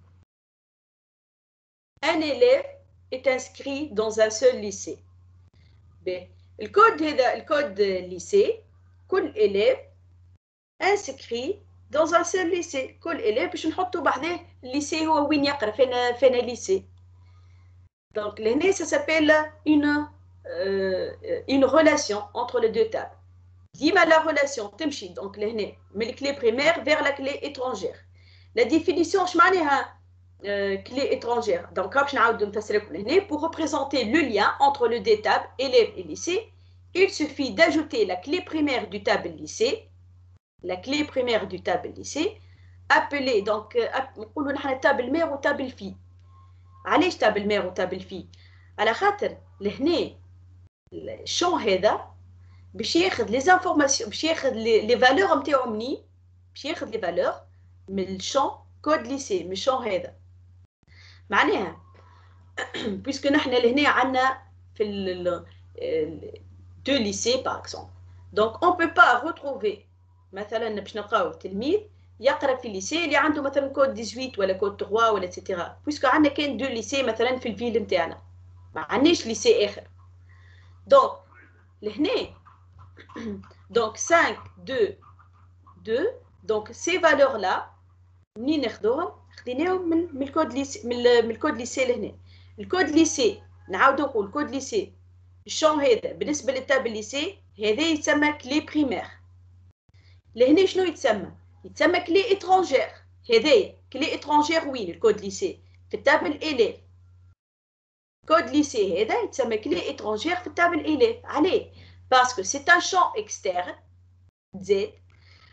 Un élève est inscrit dans un seul lycée. B. Le code هذا الكود lycée كل élève inscrit dans un seul lycée. كل élève باش نحطوا بحذاه lycée هو وين يقرا فين فين lycée. Donc لهنا ça s'appelle une euh, une relation entre les deux tables. ديما la relation تمشي donc لهنا من الكلي primaire vers la clé étrangère. La définition اش معناها Euh, clé étrangère. Donc, pour représenter le lien entre les deux tables, élève et lycée, il suffit d'ajouter la clé primaire du table lycée, la clé primaire du table lycée, appelée donc, on dit table mère ou table fille. علاش table mère ou table fille؟ على خاطر لهنا الشون هذا باش ياخذ لي زانفورماسيون باش ياخذ لي فالور نتاعو منين؟ باش ياخذ لي فالور من الشون كود ليسي من الشون هذا. معناها puisque نحن لهنا عندنا في ال deux lycées par exemple. Donc on peut pas retrouver مثلا باش نلقاو تلميذ يقرا في الليسي اللي عنده مثلا كود ثمانية عشر ولا كود ثلاثة ولا اتسيتيرا puisque عندنا كان دو lycées مثلا في الفيل نتاعنا ما عندناش lycée اخر. Donc لهنا donc cinq deux deux donc ces valeurs là منين ناخذوهم؟ خديناهم من من الكود ليسي من الكود ليسي لهنا. الكود ليسي نعاودو نقول الكود ليسي الشون هذا بالنسبه للتاب ليسي هذا يتسمى كلي بريمير. لهنا شنو يتسمى؟ يتسمى كلي اترونجير. هذايا كلي اترونجير وين الكود ليسي في التاب الاليف. كود ليسي هذا يتسمى كلي اترونجير في التاب الاليف. عليه؟ باسكو سي ان شون اكسترن زد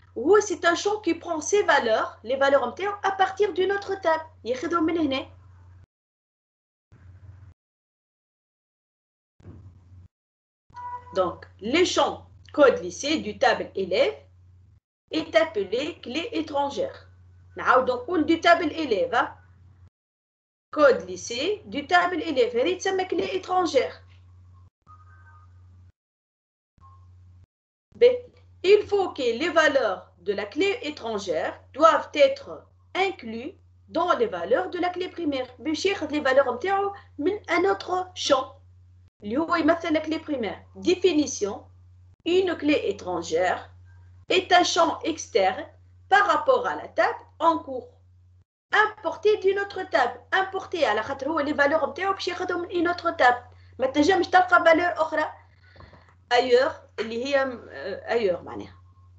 ou c'est un champ qui prend ses valeurs, les valeurs نتاعو à partir d'une autre table. ياخذهم من هنا. Donc, les champs code lycée du table élève est appelé clé étrangère. نعاود نقول du table élève. Code lycée du table élève. هذه تسمى clé étrangère. B. Il faut que les valeurs de la clé étrangère doivent être incluses dans les valeurs de la clé primaire. باش ياخذ les valeurs نتاعو من un autre champ. اللي هو يمثل la clé primaire. Définition. Une clé étrangère est un champ externe par rapport à la table en cours. Importé d'une autre table. Importé على خاطر هو les valeurs نتاعو باش ياخذهم من une autre table. ما تنجمش تلقى valeur أخرى ailleurs اللي هي ailleurs معناها.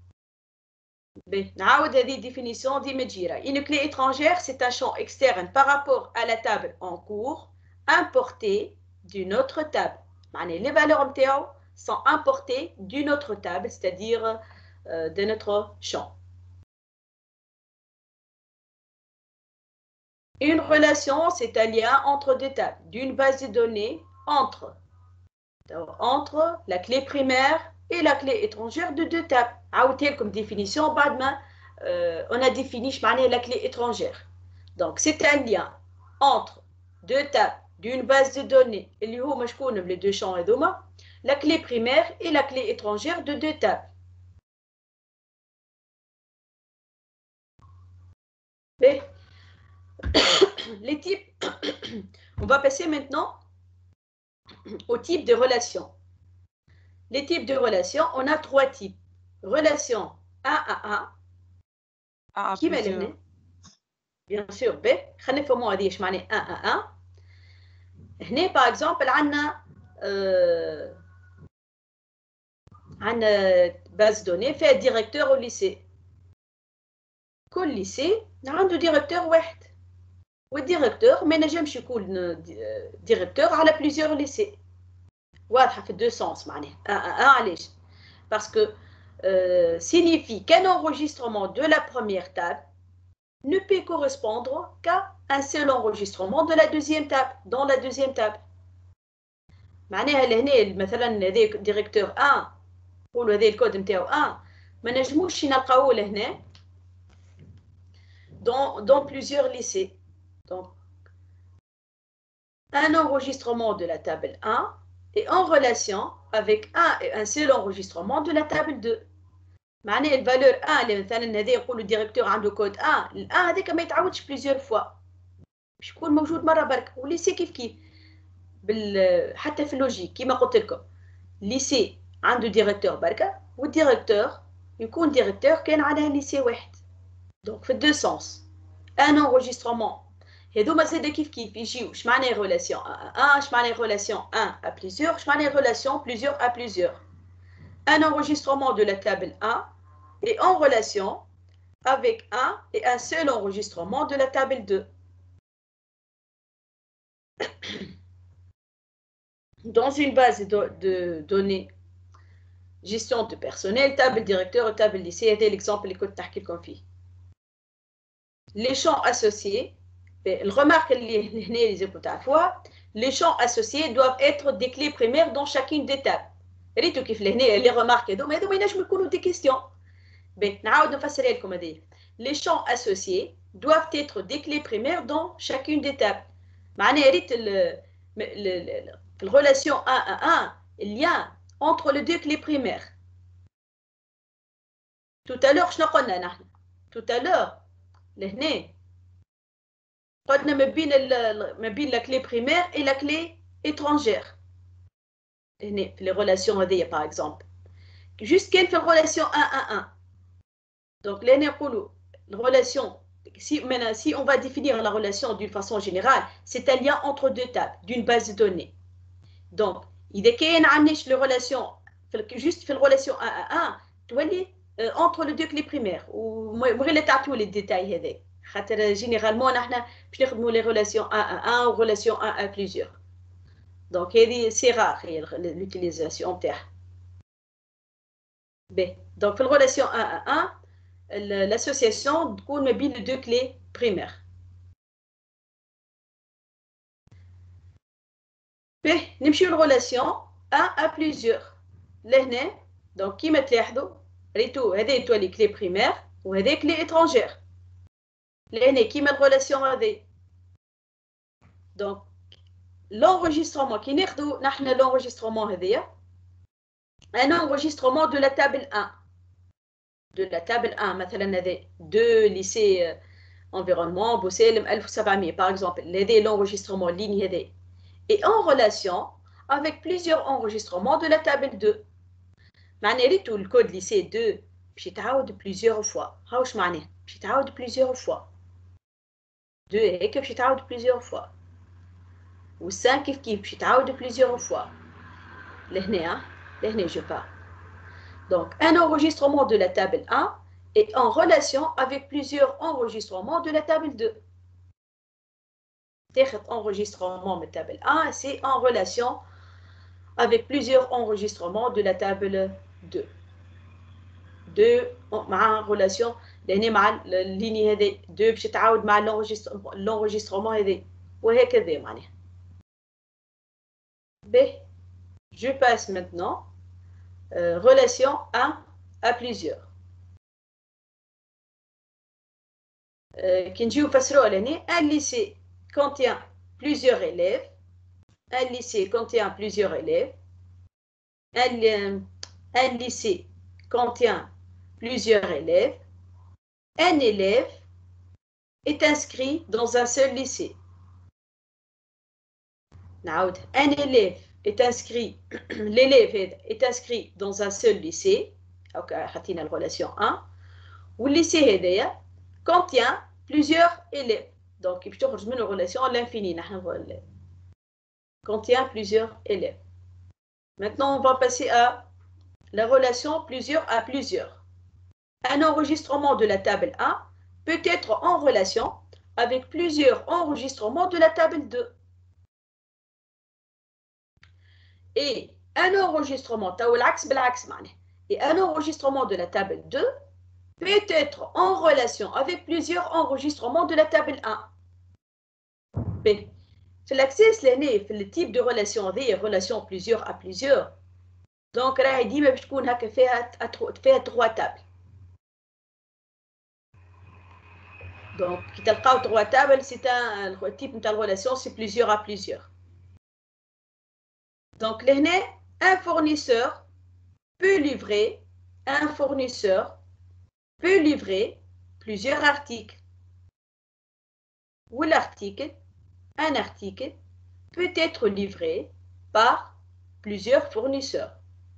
نعاود هذه définition ديما تجيرا. Une clé étrangère c'est un champ externe par rapport à la table en cours importé d'une autre table. معناها les valeurs نتاعو sont importées d'une autre table, c'est-à-dire euh, de notre champ. Une relation, c'est un lien entre deux tables, d'une base de données entre, entre la clé primaire et la clé étrangère de deux tables. عاودتها comme définition بعد ما euh, on a défini معناها la clé étrangère. Donc c'est un lien entre deux tables d'une base de données اللي هما شكون les deux champs هذوما la clé primaire et la clé étrangère de deux tables. Mais, les types, on va passer maintenant au type de relation. Les types de relations, on a trois types. Relation un à un. Ah, Qui va les bien sûr, B. خلينا نفهموا هذه ايش معنى un à un. هنا par exemple عندنا euh, عندنا base دوني فيها directeur au lycée. كل lycée عنده directeur واحد. والdirecteur ما ينجمش يكون directeur على plusieurs lycées. واضحة في deux sens معناها. un à un علاش؟ Parce que euh, signifie qu'un enregistrement de la première table ne peut correspondre qu'à un seul enregistrement de la deuxième table, dans la deuxième table. معناها لهنا مثلا هذا directeur un نقولوا هذا الكود نتاعو un ما نجموش نلقاوه لهنا dans dans plusieurs lycées. Donc un enregistrement de la table un est en relation avec un et un seul enregistrement de la table deux. معناها الفالور un اللي مثلا هذا يقولوا الديريكتور عنده كود un ال un هذاك ما يتعاودش plusieurs fois باش يكون موجود مره برك. والليسي كيف كيف بال حتى في اللوجيك كيما قلت لكم ليسي عنده ديريكتور بركه والديريكتور يكون ديريكتور كان على ليسي واحد. دونك في دو سونس ان انغوجيسترومون هذوما زاد كيف كيف يجيو. اش معنى ريلاسيون un à un اش معنى ريلاسيون un à plusieurs اش معنى ريلاسيون plusieurs à plusieurs. Un enregistrement de la table un est en relation avec un et un seul enregistrement de la table deux. Dans une base de, de données gestion de personnel, table directeur et table lycée, c'est l'exemple que je vais vous donner. Les champs associés, remarque les champs associés doivent être des clés primaires dans chacune des tables. ريتو كيف لهنا لي ريمارك هذوما هذوما ينجموا يكونوا دي كيستيون. باهي نعاود نفسرها لكم هذه. Les champs associés doivent être des clés primaires dans chacune des tables. معناها ريت في الريلاسيون un à un il y a entre les deux clés primaires. Tout à l'heure شنو قلنا نحن؟ Tout à l'heure لهنا قلنا ما بين ما بين la clé primaire et la clé étrangère. Les relations هذه par exemple juste كان في relation un à un. Donc là نقولوا relation si maintenant si on va définir la relation d'une façon générale c'est un lien entre deux tables d'une base de données. Donc إذا كان عندناش les relations juste في relation un à un تولي entre les deux clés primaires ومن غير لا تعطيو لي الديتاي هذا خاطر généralement نحن باش نخدموا les relations un à un ou relation un à plusieurs. Donc, c'est rare l'utilisation. Donc, la relation un à un, l'association تكون ما بين les deux clés primaires. به نمشيو للريلاسيون un à plusieurs. لهنا دونك كيما تلاحظوا ريتو هذه تو لي كلي بريمير وهذه كلي étrangère. لهنا كيما الريلاسيون هذه دونك l'enregistrement كي ناخذوا نحن l'enregistrement هذيا un enregistrement de la table un de la table un مثلا هذه deux lycée environnement بوسالم ألف وسبعمية par exemple هذه l'enregistrement ligne هذه et en relation avec plusieurs enregistrements de la table deux. معناه ريتو الكود lycée deux باش يتعاود plusieurs fois. هاوش معناه باش يتعاود plusieurs fois. deux هيك باش يتعاود plusieurs fois. و cinq كيف كيف باش يتعاود plusieurs fois. لهنا لهنا je parle. Donc un enregistrement de la table un est en relation avec plusieurs enregistrements de la table deux. تاخذ enregistrement de la table un, c'est en relation avec plusieurs enregistrements de la table deux. deux مع relation لأني مع الليني هذه deux باش تعاود مع l'enregistrement هذه وهكذا معناها. B. Je passe maintenant euh, relation un à plusieurs. كي نجيو نفسروها لهنا un lycée contient plusieurs élèves. Un lycée contient plusieurs élèves. Un, un lycée contient plusieurs élèves. Un élève est inscrit dans un seul lycée. Un élève est inscrit, l'élève est inscrit dans un seul lycée. Ok, حطينا la relation un. Ou le lycée هذايا contient plusieurs élèves. Donc, il faut une relation à l'infini. Contient plusieurs élèves. Maintenant, on va passer à la relation plusieurs à plusieurs. Un enregistrement de la table un peut être en relation avec plusieurs enregistrements de la table deux. Et un enregistrement, et un enregistrement de la table deux peut être en relation avec plusieurs enregistrements de la table un. B. في l'accès لهنا في التيب دو ريلاسيون هذه relation plusieurs à plusieurs. دونك راهي ديما باش تكون هكا فيها فيها تخوا تابل. دونك كي تلقاو تخوا تابل سي ان التيب نتاع الريلاسيون سي plusieurs à plusieurs. دونك لهنا un fournisseur peut livrer un fournisseur peut livrer plusieurs articles. Ou l'article, un article, peut être livré par plusieurs fournisseurs.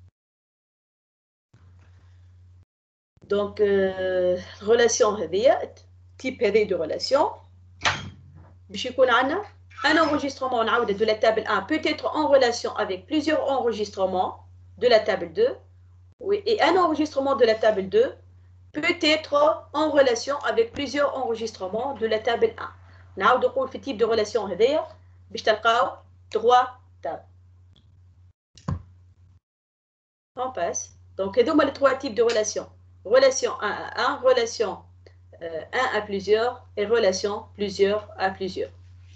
Donc, euh, relation هذه, type هذه de relation, باش يكون عندنا un enregistrement de la table un peut être en relation avec plusieurs enregistrements de la table deux, et un enregistrement de la table deux peut être en relation avec plusieurs enregistrements de la table un. نعاود نقول في type de relation هذايا باش تلقاو trois tables. On passe. Donc هذوما les trois types de relations. Relation un à un, relation euh, un à plusieurs et relation plusieurs à plusieurs.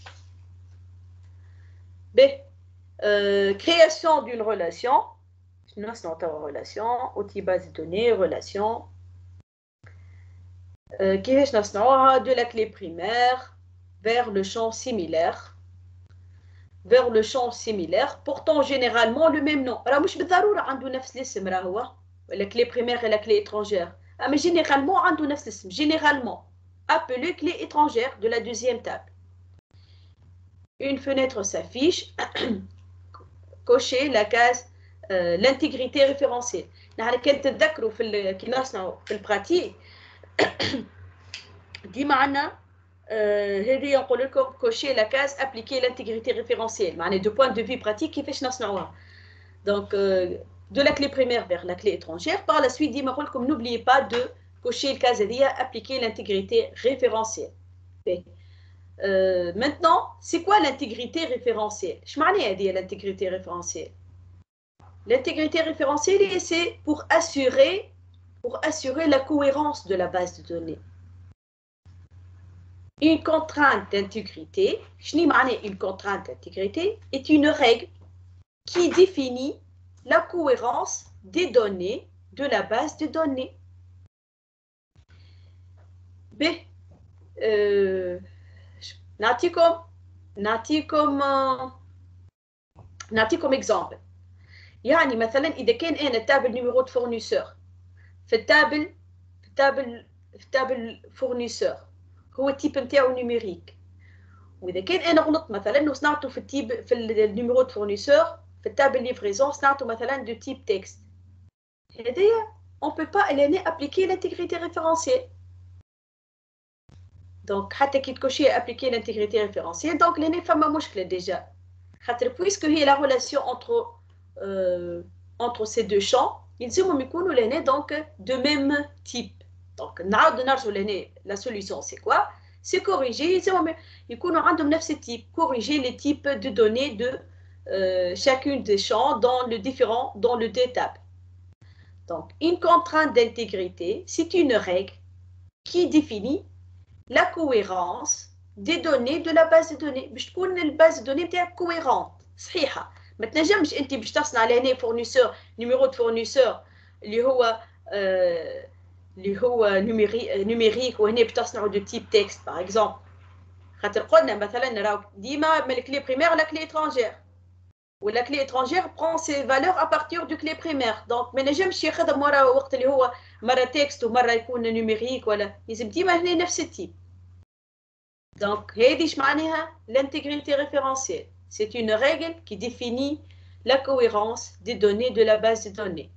B. Euh, création d'une relation. Sinon, c'est notre relation. Outil base de données, relation. كيفاش نصنعوها de la clé primaire vers le champ similaire vers le champ similaire portant généralement le même nom. راه مش بالضروره عنده نفس الاسم راه هو la clé primaire et la clé étrangère. اما généralement عنده نفس الاسم généralement appelé clé étrangère de la deuxième table. Une fenêtre s'affiche. Cochez la case euh, l'intégrité référentielle. نحن كنت تتذكروا في كي نصنعوا في البراتيك ديما عندنا هذه نقول لكم كوشي لا كاز ابليكي لانتيغريتي ريفيرونسيال معناها دو بوين دو في براتيك كيفاش نصنعوها دونك دو لا كلي بريمير فيغ لا كلي étrangère par la suite ديما نقول لكم n'oubliez pas de cocher الكاز هذه appliquer l'intégrité référentielle. Euh, maintenant, c'est quoi l'intégrité référentielle? Je m'en ai dit l'intégrité référentielle. L'intégrité référentielle, c'est pour assurer pour assurer la cohérence de la base de données. Une contrainte d'intégrité, une contrainte d'intégrité est une règle qui définit la cohérence des données de la base de données. B. Euh, نعطيكم نعطيكم نعطيكم exemple. يعني مثلا إذا كان أنا تابل نيميرو دو فورنيسور في التابل في التابل في التابل فورنيسور هو التيب نتاعو نيميريك، واذا كان انا غلطت مثلا وصنعته في التيب في النيميرو دو فورنيسور في التابل ليفريزون صنعته مثلا دو تيب تكست، هذايا on peut pas لهنا appliquer l'intégrité référentielle. دونك حتى كي تكوشي appliquer l'intégrité référentielle دونك لهنا فما مشكله ديجا، خاطر puisque هي la relation entre euh, entre ces deux champs يلزمهم يكونوا لهنا دونك de même type. دونك نعاود نرجعوا لهنا la solution c'est quoi؟ c'est corriger يلزمهم يكونوا عندهم نفس التيب، corriger les types de données de euh, chacune des champs dans le différent dans le deux tables. Donc une contrainte d'intégrité c'est une règle qui définit la cohérence des données de la base de données باش تكون الباز دوني نتاعك cohérente صحيحه. ما تنجمش انت باش تصنع لهنا فورنيسور نيميرو دو فورنيسور اللي هو آه اللي هو نيميري نيميريك وهنا باش تصنعوا دو تيب تكست باغ اكزومبل، خاطر قلنا مثلا راهو ديما من الكلي بريمير لا كلي étrangère ولا كلي étrangère prend ses valeurs à partir du clé primaire. دونك ما نجمش ياخذ مره وقت اللي هو مره تكست ومره يكون نيميريك ولا لازم ديما هنا نفس التيب. Donc, l'intégrité référentielle, c'est une règle qui définit la cohérence des données de la base de données.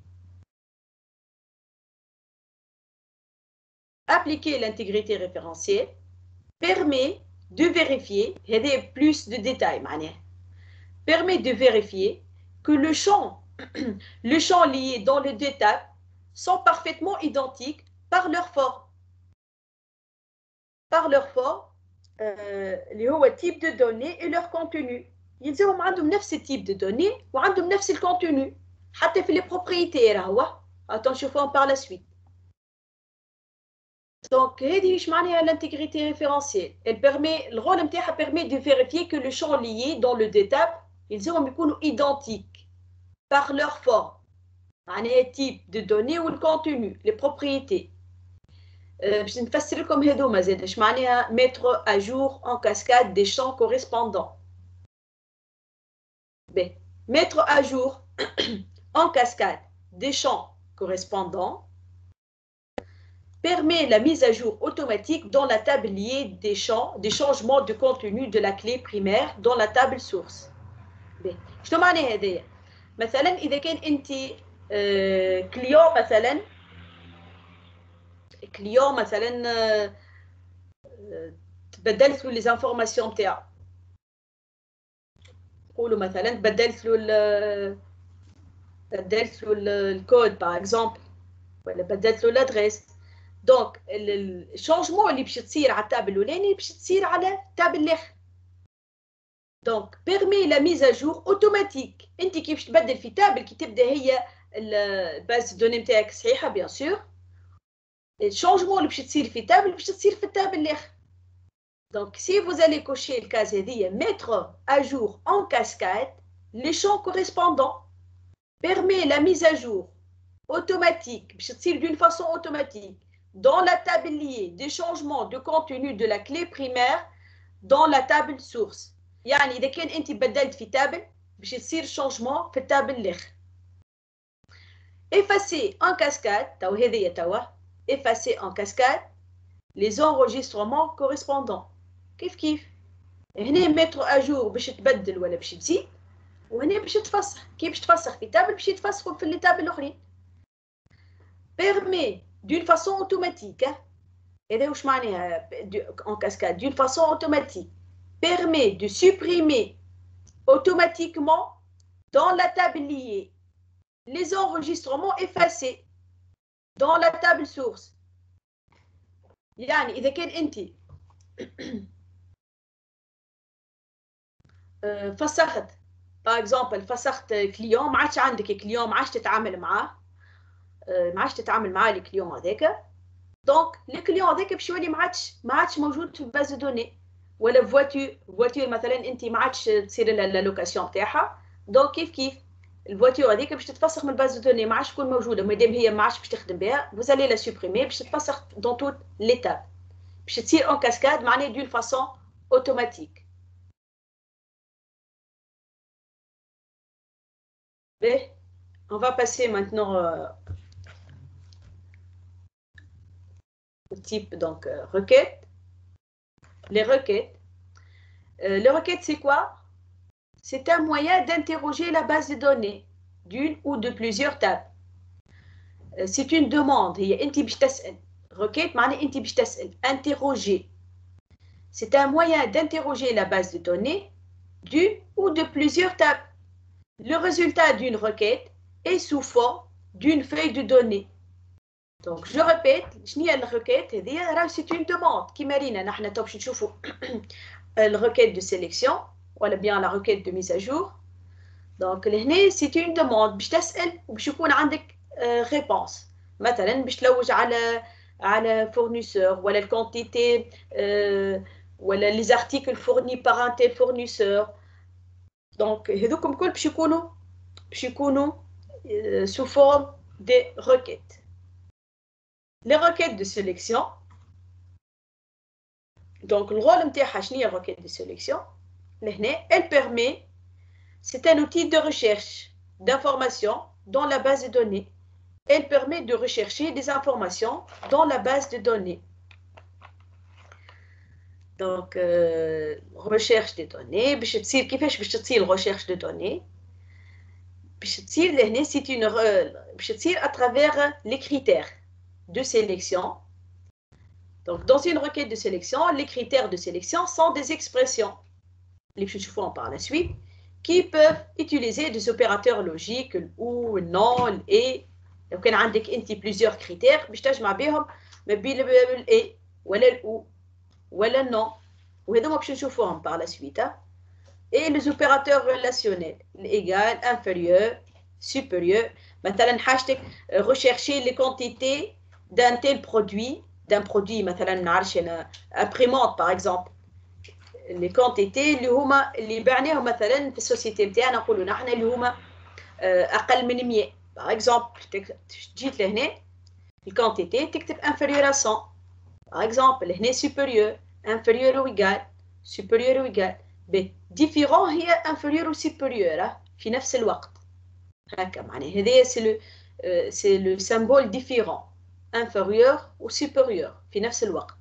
Appliquer l'intégrité référentielle permet de vérifier, et plus de détails, permet de vérifier que le champ, le champ lié dans les deux tables sont parfaitement identiques par leur forme. Par leur forme, اللي هو type de données et leur contenu. يلزمهم عندهم نفس التيب de données وعندهم نفس الكونتوني حتى في les propriétés راهو. Attends, نشوفوهم par la suite. Donc هذه ايش معناها l'intégrité référentielle. Elle permet le rôle نتاعها permet de vérifier que le champ lié dans le détail يلزمهم يكونوا identiques par leur forme. معناها type de données ou le contenu, les propriétés. باش نفسر لكم هذوما زاد اش معناها mettre à jour en cascade des champs correspondants. B. Mettre à jour en cascade des champs correspondants permet la mise à jour automatique dans la table liée des champs des changements de contenu de la clé primaire dans la table source. B. شنو معناها هذايا؟ مثلا اذا كان انت كليون مثلا كليون مثلا تبدلت له لي زانفورماسيون تاعو، نقولوا مثلا بدلت له بدلت له الكود باغ اكزومبل ولا بدلت له لادريس. دونك الشونجمون اللي باش تصير على التاب الاولاني باش تصير على التاب الاخر. دونك بيرمي لا ميز ا جور اوتوماتيك. انت كي باش تبدل في تابل كي تبدا هي الباز دوني نتاعك صحيحه بيان سور، الشونجمون اللي باش تصير في تابل باش تصير في التابل الاخر. Donc, si vous allez cocher le cas هذه mettre à jour en cascade les champs correspondants permet la mise à jour automatique باش تصير d'une façon automatique dans la table liée des changements de contenu de la clé primaire dans la table source. يعني إذا كان أنت بدلت في تابل باش يصير changement في التابل الاخر. Effacer en cascade تو هذه توا effacer en cascade les enregistrements correspondants. كيف كيف هنا متر اجور باش تبدل ولا باش تزيد، وهنا باش تفسخ. كي باش تفسخ في تابل باش يتفسخوا في التابل الاخرين. permet d'une façon automatique هذا واش معناها en cascade d'une façon automatique permet de supprimer automatiquement dans la table liée les enregistrements effacés dans la table source. يعني إذا كان أنت فسخت باغ اكزومبل فسخت كليون ما عادش عندك كليون ما عادش تتعامل معاه، ما عادش تتعامل مع الكليون هذاك، دونك الكليون هذاك باش يولي ما عادش ما عادش موجود في الباز دوني. ولا فواتور فواتور مثلا انت ما عادش تصير لها اللوكاسيون تاعها، دونك كيف كيف الفواتور هذيك باش تتفسخ من الباز دوني، ما عادش تكون موجوده مادام هي ما عادش باش تخدم بها، فوزالي لا سوبريمي باش تتفسخ دون توت ليتاب، باش تصير اون كاسكاد معناها دون فاسون اوتوماتيك. باهي on va passer maintenant euh, au type donc euh, requête. Les requêtes. Euh, les requêtes, c'est quoi? C'est un moyen d'interroger la base de données d'une ou de plusieurs tables. Euh, c'est une demande. هي أنت باش تسأل. Requête معناها أنت باش تسأل. Interroger. C'est un moyen d'interroger la base de données d'une ou de plusieurs tables. Le résultat d'une requête est sous forme d'une feuille de données. Donc je répète, شنو هي الريكيت هذه؟ راه سي اون دوموند كيما رينا نحنا تو باش نشوفوا الريكيت دو سيليكسيون ولا بيان لا ريكيت دو ميز ا جور. دونك لهنا سي اون دوموند باش تسال وباش يكون عندك ريبونس، مثلا باش تلوج على على فورنيسور ولا الكونتيتي ولا لي زارتيكل فورني بار ان تيل فورنيسور. دونك هذوكم كل باش يكونوا باش يكونوا سو فورم دي ريكيت. Les requêtes de sélection. Donc, le rôle de la requête de sélection, elle permet, c'est un outil de recherche d'informations dans la base de données. Elle permet de rechercher des informations dans la base de données. Donc, euh, recherche des données, c'est une recherche de données. C'est une à travers les critères de sélection. Donc, dans une requête de sélection, les critères de sélection sont des expressions, les choses par la suite, qui peuvent utiliser des opérateurs logiques, ou, non, et. Donc, on a plusieurs critères, باش تجمع بهم ما بين ال et ولا ال ou ولا non. وهذوما باش نشوفوهم par la suite. Et les opérateurs relationnels, l'égal, inférieur, supérieur. مثلا حاجتك rechercher les quantités d'un tel produit, d'un produit مثلا نعرفش انا imprimante par exemple. les quantités اللي هما اللي بعناهم مثلا في السوسيتي نتاعنا نقولوا نحن اللي هما اقل من مية par exemple. جيت لهنا الكونتيتي تكتب inférieur à cent par exemple. لهنا supérieur inférieur ou égal supérieur ou égal. ب différent هي inférieur ou supérieur في نفس الوقت هكا معناها هذايا سي لو سي لو سيمبول différent inférieur ou supérieur في نفس الوقت.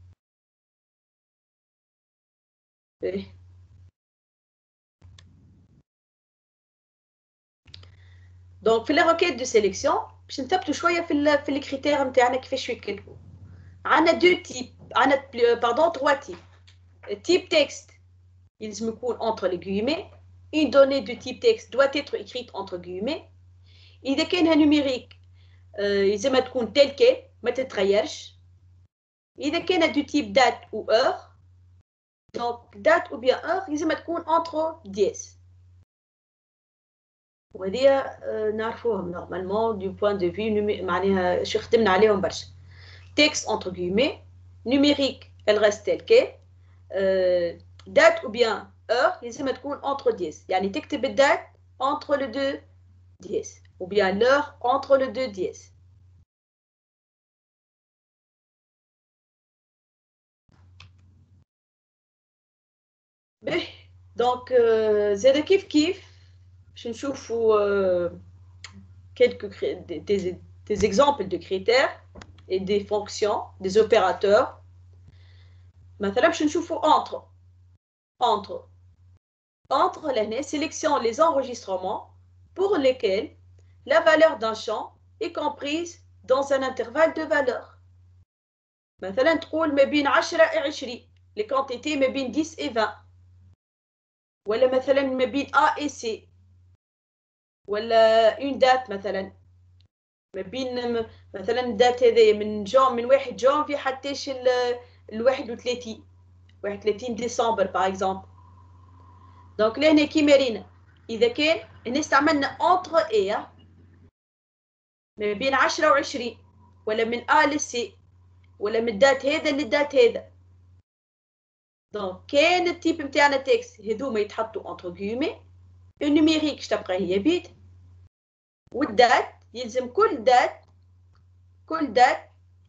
دونك في لي requêtes de sélection باش نثبتوا شويه في ال في لي كريتير نتاعنا كيفاش يكتبوا. عندنا دو تيب عندنا باردون تروا تيب. type texte il me coule entre les guillemets. Une donnée de type texte doit être écrite entre guillemets. إذا كانها numérique لازم تكون telle quelle ما تتغيرش. إذا كانت du type date ou heure donc date ou bien heure لازم تكون entre dièse. وهذه نعرفوهم normalement du point de vue معناها شو خدمنا عليهم برشا. texte entre guillemets numérique elle reste telle quelle. euh, date ou bien heure لازم تكون entre dièse يعني تكتب الدات entre le deux dièse ou bien l'heure entre le deux dièse. باهي دونك زاد كيف كيف باش نشوفوا quelques des, des exemples de critères et des fonctions des opérateurs. مثلا باش نشوفوا entre entre entre لهنا sélection les enregistrements pour lesquels la valeur d'un champ est comprise dans un intervalle de valeurs. مثلا تقول ما بين عشرة و عشرين les quantités ما بين dix et vingt. ولا مثلا ما بين A et C. ولا une date مثلا ما بين مثلا الدات هذه من جون من واحد جانفي حتىش ال واحد وثلاثين واحد وثلاثين ديسمبر باغ اكزومبل. دونك لهنا كيما رينا اذا كان هنا استعملنا entre et ما بين عشرة وعشرين ولا من A للسي ولا من الدات هذا للدات هذا. دونك كان التيب نتاعنا تكست هذوما يتحطوا انتر كيومي، النيميريك اش تبقى هي بيت، والدات يلزم كل دات كل دات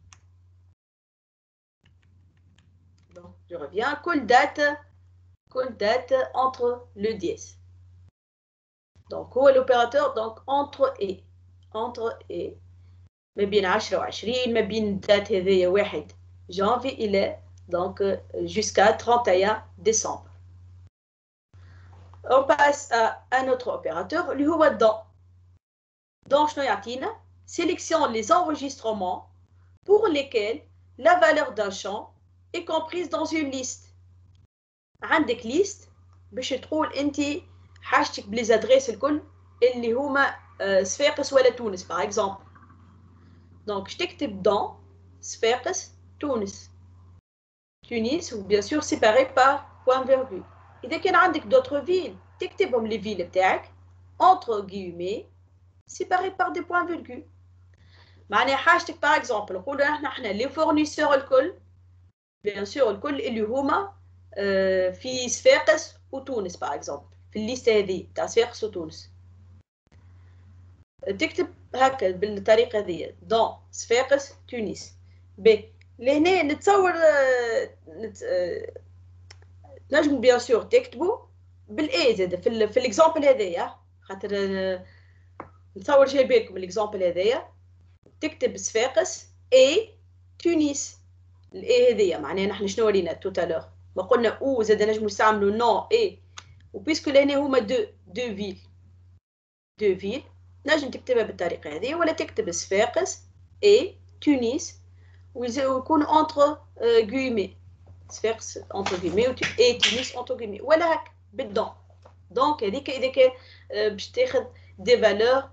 دونك جو ريفيان كل دات كل دات انتر لو ديز. دونك هو لوبيراتور دونك انتر اي انتر اي ما بين عشرة وعشرين، ما بين الدات هذيا واحد جانفي الى donc jusqu'à trente et un décembre. On passe à un autre opérateur, اللي هو dans. dans شنو يعطينا؟ sélectionne les enregistrements pour lesquels la valeur d'un champ est comprise dans une liste. عندك liste باش تقول انت حاجتك بليز ادريس الكل اللي هما صفاقس ولا تونس par exemple. donc تكتب dans صفاقس تونس Tunis, ou bien sûr séparé par point virgule. إذا كان عندك d'autres villes, تكتبهم les villes بتاعك entre guillemets séparés par des points virgule. معناها حاجتك par exemple نقولوا احنا احنا les fournisseurs الكل bien sûr الكل اللي هما في صفاقس وتونس par exemple في الليستة هذه تاع صفاقس وتونس. تكتب هكا بالطريقة هذه dans صفاقس تونس. ب لهنا نتصور نت... نجموا بيان سور تكتبوا بالاي زاد في في الاكزامبل هذايا، خاطر نتصور جاي بالكم الاكزامبل هذايا. تكتب صفاقس اي تونس، الاي هذيا معناها نحن شنو ورينا توتالور ما قلنا او زاد نجموا نستعملوا نو اي، وبيسكو لهنا هما دو دو فيل دو فيل نجم تكتبها بالطريقه هذه، ولا تكتب صفاقس اي تونس ويكون entre guillemets صفاقس entre guillemets et تونس entre guillemets ولا هك بالدون. دونك هذيك اذا كان باش تاخذ دي فالور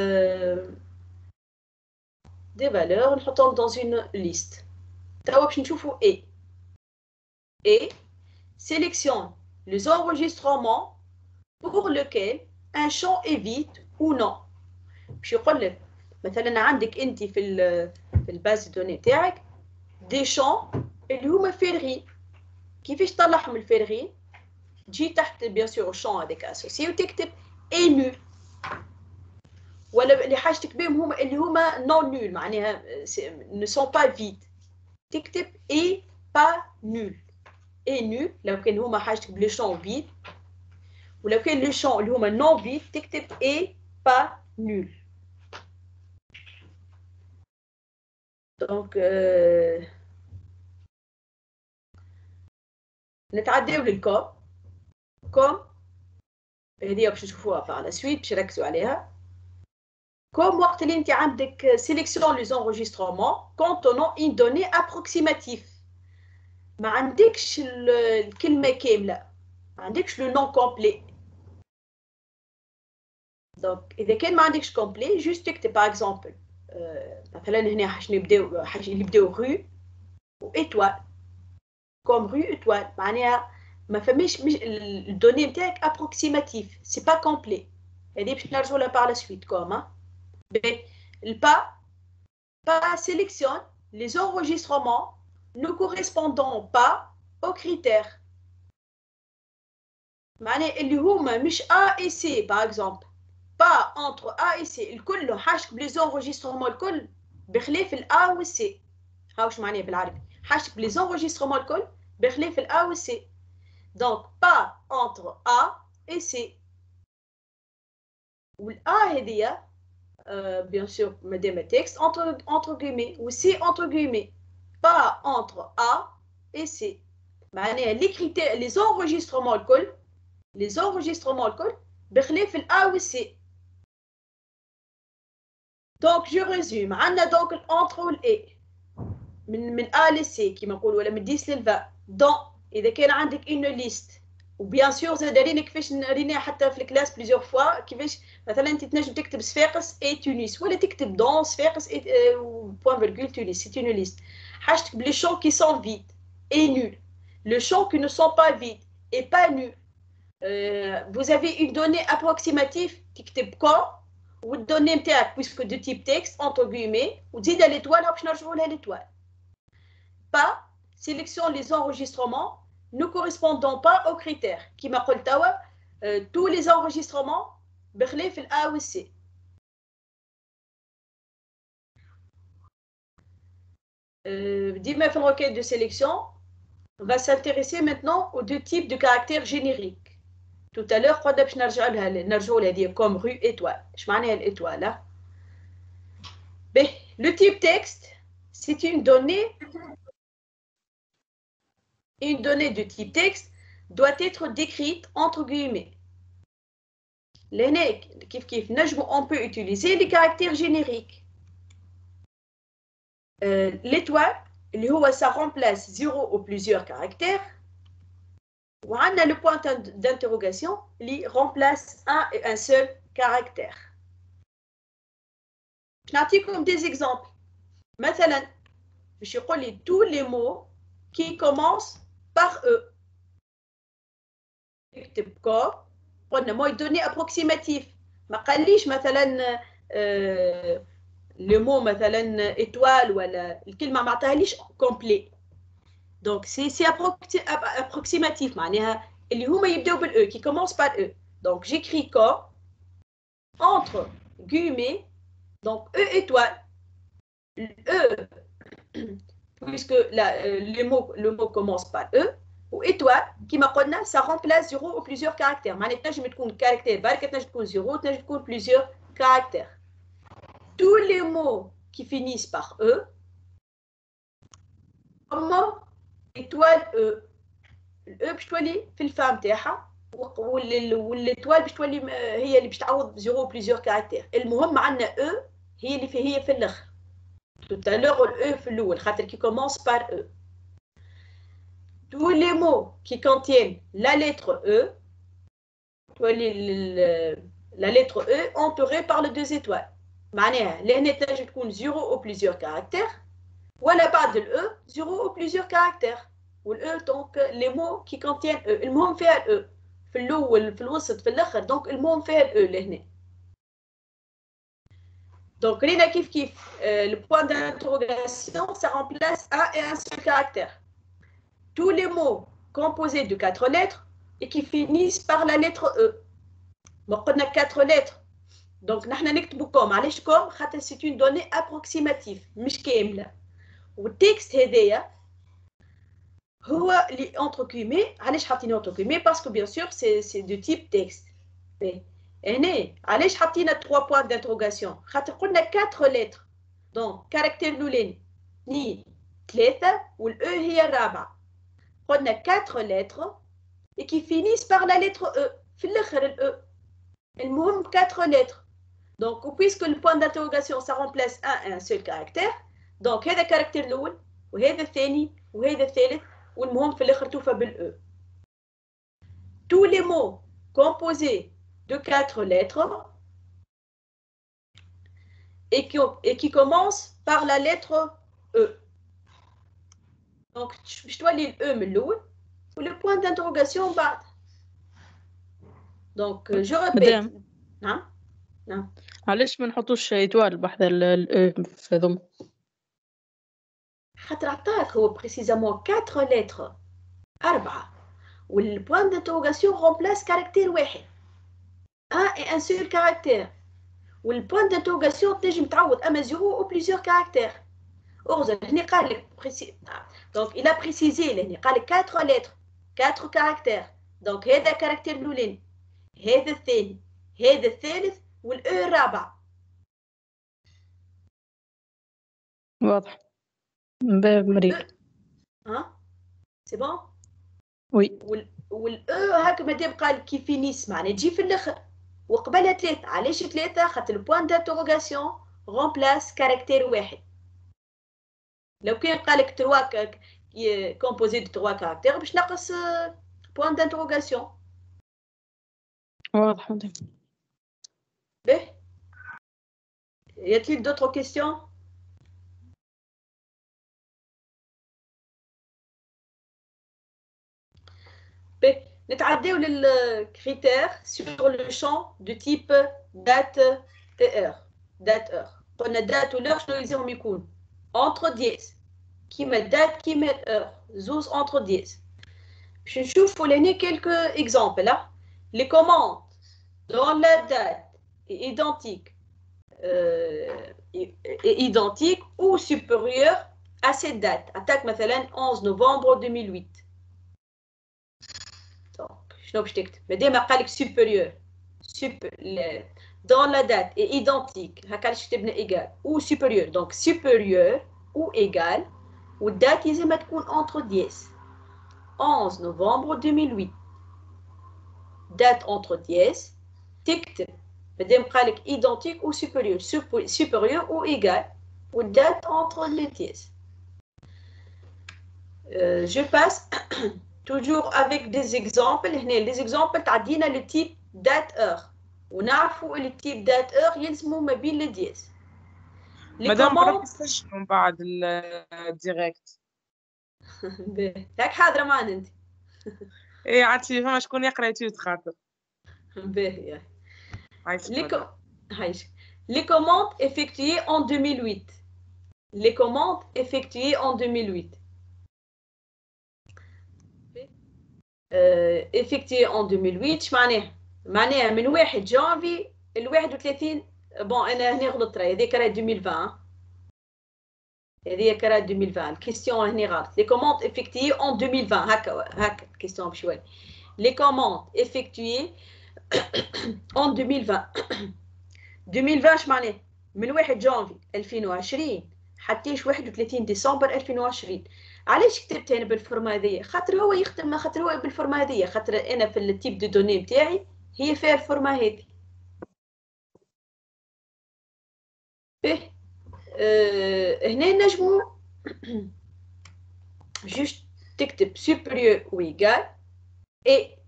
دي فالور نحطهم dans une liste. توا باش نشوفوا اي اي sélectionne les enregistrements pour lequel un champ est vide ou non. باش يقول لك مثلا عندك انت في ال في الباز دوني تاعك دي شون اللي هما فارغين. كيفاش تطلعهم الفارغين؟ تجي تحت بيان سور الشون هذاك اسوسي وتكتب اي نول، ولا اللي حاجتك بهم هما اللي هما نون نول معناها نو سون با فيد تكتب اي با نول. اي نول لو كان هما حاجتك بلي شون فيد، ولو كان لي شون اللي هما نون فيد تكتب اي با نول. دونك euh, نتعداو للكوم. كوم هذه باش نشوفوها باغ لا سويت باش نركزوا عليها. كوم وقت اللي انت عندك sélection les enregistrements contenant une donnée approximative، ما عندكش الكلمه كامله، ما عندكش لو نون كومبلي. دونك اذا كان ما عندكش كومبلي جوست تكتب باغ اكزومبل مثلا هنا حاش نبداو حاش نبداو رو وايتوال كوم رو ايتوال معناها ما فماش الدوني نتاعك ابروكسيماتيف سي با كومبلي. هذه باش نرجعوا لها باغ لا سويت كوم بي البا با sélectionne les enregistrements ne correspondant pas aux critères معناها اللي هما مش A et C باغ اكزومبل با entre A et C الكل حاجتك بلي زونجسترومون الكل بخلاف الA والC. هاوش معناها بالعربي حاجتك بلي زونجسترومون الكل بخلاف الA والC. دونك با entre A et C والA هذيا بيان سور مادام تكست entre entre guillemets والC entre guillemets با entre A et C معناها لي كريتير لي زونجسترومون الكل لي زونجسترومون الكل بخلاف الA والC. دونك جو ريزوم عندنا دونك الانتر والاي من من A ل C كيما نقولوا ولا من عشرة ل عشرين. دون اذا كان عندك اون ليست وبيان سور زاد رينا كيفاش رينا حتى في الكلاس بليزيور فوا كيفاش مثلا انت تنجم تكتب صفاقس اي تونس ولا تكتب دون صفاقس اي بوان فيرغول تونس. سي اون ليست حاجتك بلي شون كي سون فيد اي نول لو شون كي نو سون با فيد اي با نول. vous avez une donnée approximative تكتب كون والدوني نتاعك puisque de type texte entre guillemets وتزيد l'étoile باش نرجعوا لها l'étoile. Pas sélection les enregistrements ne correspondant pas aux critères. كما قلت توا euh, tous les enregistrements بخلاف ال A ou C. Euh, ديما في requête de sélection, on va s'intéresser maintenant aux deux types de caractères génériques. Tout à l'heure, قلنا باش نرجعوا لها نرجعوا لها دي comme rue étoile. اش معناها l'étoile? Le type texte, c'est une donnée. Une donnée de type texte doit être décrite entre guillemets. On peut utiliser les caractères génériques. Euh, L'étoile, ça remplace zéro ou plusieurs caractères. On a le point d'interrogation qui remplace un et un seul caractère. Je vais vous donner des exemples. Maintenant, je vais lire tous les mots qui commencent par E. نكتب كو قلنا موي دوني ابروكسيماتيف ما قاليش مثلا آه لو مو مثلا ايتوال ولا الكلمه ما عطاهاليش كومبلي دونك سي سي ابروكسيماتيف معناها اللي هما يبداو بالاو كي كومونس بار او دونك جيكري كو entre guillemets donc e étoile e puisque la, le mot le mot commence par e ou étoile qui m'a dit ça remplace zéro ou plusieurs caractères. Maintenant, je vais mettre un caractère barre, je vais zéro, je vais mettre plusieurs caractères. Tous les mots qui finissent par e, comme étoile e, e باش تولي في الفام تاعها والl'étoile باش تولي هي اللي باش تعوض zéro ou plusieurs caractères. المهم عندنا e هي اللي في هي في الاخر. Tout à l'heure le e في الاول خاطر qui commence par e. Tous les mots qui contiennent la lettre E, la lettre E entourée par les deux étoiles. معناها لهنا تنجم تكون zéro ou plusieurs caractères ولا بعد ال E zéro ou plusieurs caractères. وال E donc les mots qui contiennent E. المهم فيها ال E في الأول في الوسط في الآخر donc المهم فيها ال E لهنا. Donc لينا كيف كيف le point d'interrogation ça remplace un et un seul caractère. Tous les mots composés de quatre lettres et qui finissent par la lettre E. Donc, on a quatre lettres. Donc, nous allons comme. علاش comme خاطر c'est une donnée approximative مش كاملة. والتكست هذايا هو اللي entre guillemets علاش حاطين entre guillemets parce que bien sûr c'est c'est de type texte. هنا علاش حاطين trois points d'interrogation خاطر قلنا quatre lettres. Donc, caractère الأولاني اثنين ثلاثة والأ هي الرابعة. On a quatre lettres et qui finissent par la lettre E. في الآخر ال E. المهم quatre lettres. Donc, puisque le point d'interrogation, ça remplace un et un seul caractère, donc هذا caractère الأول وهذا الثاني وهذا الثالث والمهم في الآخر توفى بال E. Tous les mots composés de quatre lettres et qui, et qui commencent par la lettre E. Donc, je dois lire le E من الأول le point d'interrogation بعد. Donc, je répète. نعم نعم. علاش ما نحطوش ايتوال بحذا ال في هذوما؟ خاطر عطاك هو précisément quatre lettres أربعة وال point d'interrogation remplace caractère واحد. Un et un seul caractère. وال point d'interrogation تنجم تعوض أما zéro ou plusieurs caractères. Heureusement, هنا قال لك donc il a précisé لهنا قال لك quatre lettres quatre caractères. Donc هذا caractère الأولاني هذا الثاني هذا الثالث والأ الرابع. واضح. باب مريق. ها سي بون؟ وي. وال والأ هاك مادام قال كي فينيس معناها تجي في الآخر وقبلها ثلاثة. علاش ثلاثة؟ خاطر البوان دانتروغاسيون remplace كاركتير واحد. لو كان قال لك تروا كومبوزي دو تروا كاركتير باش نقص بوان دانتروغاسيون. واضح مدام. باهي. Y a-t-il d'autres questions? نتعداو للكريتير sur le champ de type date et heure date heure قلنا date و l'heure شنو يلزمهم يكون entre دياس كيما date كيما heure زوز entre دياس باش نشوفوا لهنا quelques exemples là les commandes dans la date est identique euh, est identique ou supérieure à cette date attaque مثلا onze novembre deux mille huit donc شنو باش تكتب مادام قال لك supérieur super dans la date est identique هكا كتبنا égal ou supérieur donc supérieur ou égal ou date لازم تكون entre دياس onze novembre deux mille huit date entre دياس تكتب مادام قال لك identique ou supérieur supérieur ou égal ou date entre les dièses euh, je passe toujours avec des exemples هنا les exemples تعدينا le type date heure ونعرفوا le type date heure يلزموا ما بين les dièses مادام برك تسجلوا من بعد الديريكت هاك حاضره معنا انت ايه عرفتي فما شكون يقرا يتيود خاطر باهي هاي les commandes effectuées en deux mille huit les commandes effectuées en deux mille huit euh, effectuées en deux mille huit اش معناها معناها من واحد جانفي ل واحد وثلاثين بون انا هنا غلطت راهي هذيك راهي deux mille vingt هذيك راهي deux mille vingt الكيستيون هنا غلط les commandes effectuées en deux mille vingt هكا هكا الكيستيون بشويه les commandes effectuées en deux mille vingt deux mille vingt اش معناه من واحد جانفي ألفين وعشرين حتىش واحد وثلاثين ديسمبر ألفين وعشرين علاش كتبت انا بالفورما هذيا خاطر هو يخدم خاطر هو بالفورما هذيا خاطر انا في التيب دو دوني نتاعي هي فيها الفورما هذه به أه هنا نجمو جوست تكتب supérieur ou égal et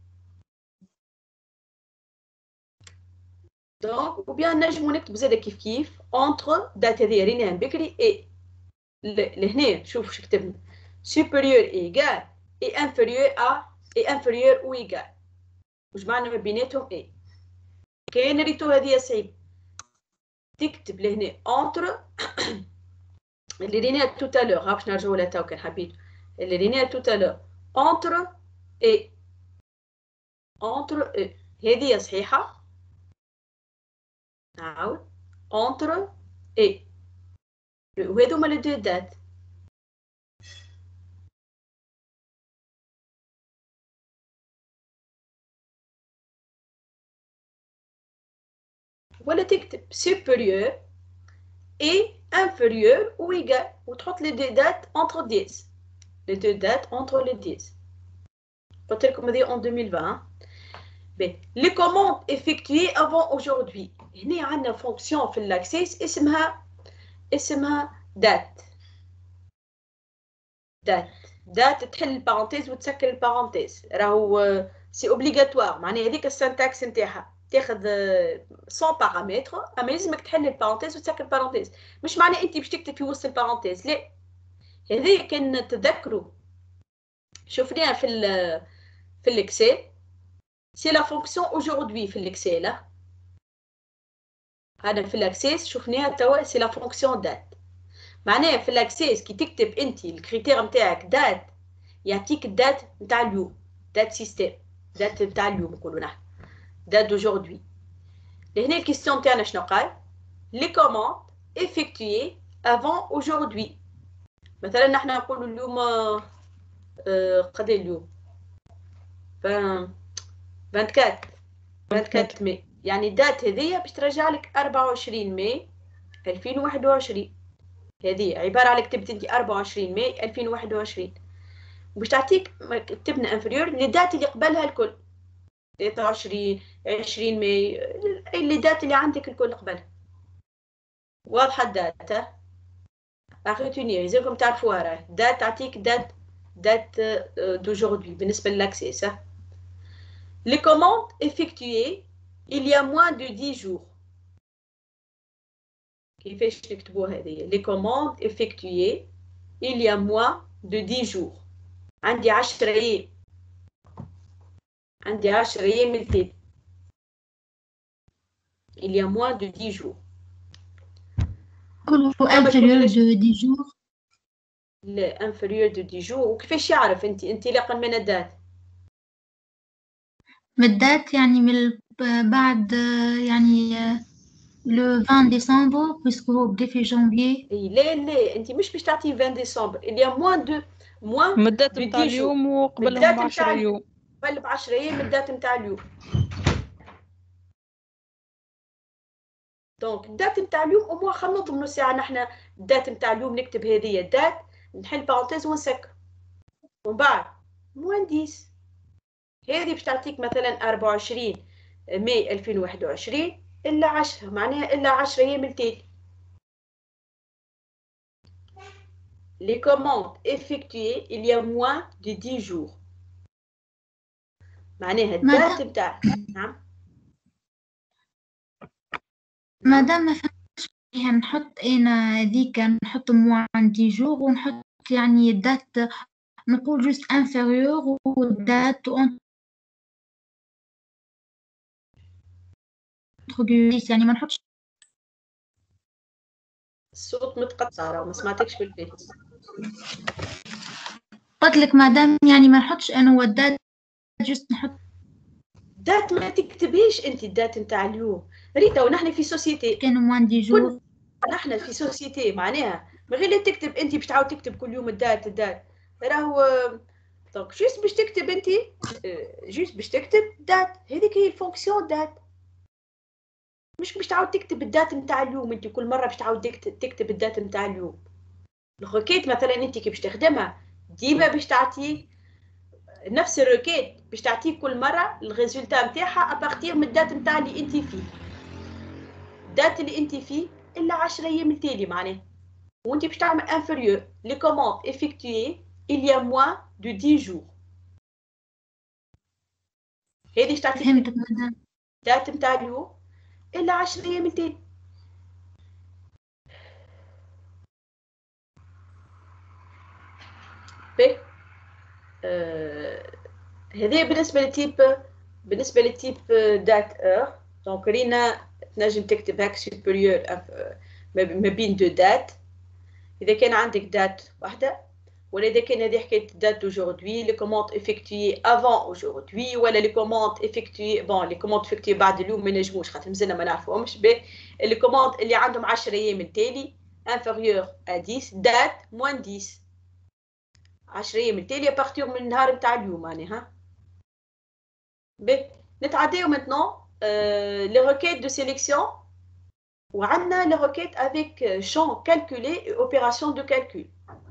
دونك وبيان نجمو نكتب زاده كيف كيف entre دات هذيا ريناها بكري اي لهنا شوف واش كتبنا supérieur égal et inférieur à et inférieur ou égal واش معنى ما بيناتهم اي كاين ريتو هذه صعيب تكتب لهنا entre اللي ريناها توتالور ها باش نرجعوا لها تو كان حبيت اللي ريناها توتالور entre et entre et هذه صحيحه نعاود entre et وهذوما لي دو دات ولا تكتب supérieur et inférieur ou égal وتحط les deux dates entre dix les deux dates entre les dix قلت لكم هذه en deux mille vingt bien les commandes effectuées avant aujourd'hui هنا عندنا fonction في l'access اسمها اسمها date date date تحل البارونتيز وتسكر البارونتيز راهو سي اوبليغاتوار معناها هذيك السنتاكس نتاعها تاخذ cent بارامتر اما لازمك تحل البارونتيز وتسكر البارونتيز مش معناه انت باش تكتب في وسط البارونتيز لا هذه كان تذكروا شفناها في ال في الاكسل سي لا فونكسيون اجوردي في الاكسل هذا في الاكسس شفناها توا سي لا فونكسيون دات معناها في الاكسس كي تكتب انت الكريتير نتاعك دات يعطيك الدات نتاع اليوم دات سيستيم دات نتاع اليوم نقولوا نحن date d'aujourd'hui. لهنا الكيستيون تاعنا شنو قال؟ لي كوموند effectuées avant aujourd'hui. مثلا نحن نقولوا اليوم آه قد اليوم أربعة وعشرين ماي يعني الدات هذيا باش ترجع لك أربعة وعشرين ماي ألفين وواحد وعشرين هذه عباره على كتبت انت أربعة وعشرين ماي ألفين وواحد وعشرين باش تعطيك كتبنا انفيريور لي دات اللي قبلها الكل ثلاثة وعشرين عشرين ماي اللي دات اللي عندك الكل قبلها واضحه الدات اغيتوني زيكم تعرفوها راه دات تعطيك دات date d'aujourd'hui بالنسبة للأكسس. Les commandes effectuées il y a moins de dix jours. كيفاش نكتبوها هذه؟ Les commandes effectuées il y a moins de dix jours. عندي عشرة أيام. عندي عشرة أيام من التالي. il y a moins de dix jours. كله أما تقولي inférieur ليش de dix jours. لا inférieur de dix jours وكيفاش يعرف أنت انطلاقا من الدات؟ مدات يعني من ال- بعد يعني le vingt décembre puisque هو بدي في janvier. اي لا لا انت مش باش تعطيه عشرين ديسمبر il y a moins de moins من الدات de متاع dix jours اليوم من وقبلهم الدات بعشرة نتاع اليوم يوم. قبل ب عشرة ايام من الدات نتاع اليوم. دونك الدات نتاع اليوم او موان خلينا نضمنوا ساعه نحنا الدات نتاع اليوم نكتب هذه الدات نحل بارونتيز ونسكر ومن بعد موان عشرة هذه باش تعطيك مثلا أربعة وعشرين ماي ألفين وواحد وعشرين الا عشرة معناها الا عشرة ايام التالي. Les commandes effectuées il y a moins de dix jours. معناها الدات مادام نتاع نعم مادام ما فهمتش فيها نحط أنا ذيك نحط موان دي جور ونحط يعني الدات نقول جوست inférieur والدات entre guillemets يعني ما نحطش. الصوت متقطع راه ما سمعتكش بالبيت. قلت لك مادام يعني ما نحطش أنا والدات جوست نحط دات ما تكتبيش انت الدات نتاع اليوم ريتا ونحن في سوسيتي كانوا موان دي جور. كل نحن في سوسيتي معناها من غير لا تكتب انت باش تعاود تكتب كل يوم الدات الدات راهو دونك جوست باش تكتب انت جوست باش تكتب دات هذيك هي الفونكسيون دات مش باش تعاود تكتب الدات نتاع اليوم انت كل مره باش تعاود تكتب الدات نتاع اليوم. الروكيت مثلا انت كي باش تخدمها ديما باش تعطيك نفس الروكيت باش تعطيك كل مره الريزولتا نتاعها ابارتير من الدات نتاع اللي انت فيه الدات اللي انت فيه الا عشرة ايام التالي معناها وانت باش تعمل انفيريور لي كوموند افيكتوي il y a moins de dix jours. هذه اش تعطيك فهمتك مادام. الدات نتاع اليوم الا عشرة ايام التالي. باهي هذه بالنسبه للتيب بالنسبه للتيب دات اور. دونك رينا تنجم تكتب هاك سوبيريور ما بين دو دات اذا كان عندك دات واحده ولا اذا كان هذه حكايه دات اوجوردي لي كوموند افيكتوي افون اوجوردي ولا لي كوموند افيكتوي بون لي كوموند افيكتوي بعد اليوم ما نجموش خاطر مازلنا ما نعرفوهمش به لي كوموند اللي عندهم عشرة ايام التالي انفيريور ا عشرة دات موان عشرة عشرة ايام التالي ابارتير من النهار نتاع اليوم معناها ها به نتعداو maintenant euh, les requêtes de sélection ou عندنا les requêtes avec champ calculé et opération de calcul.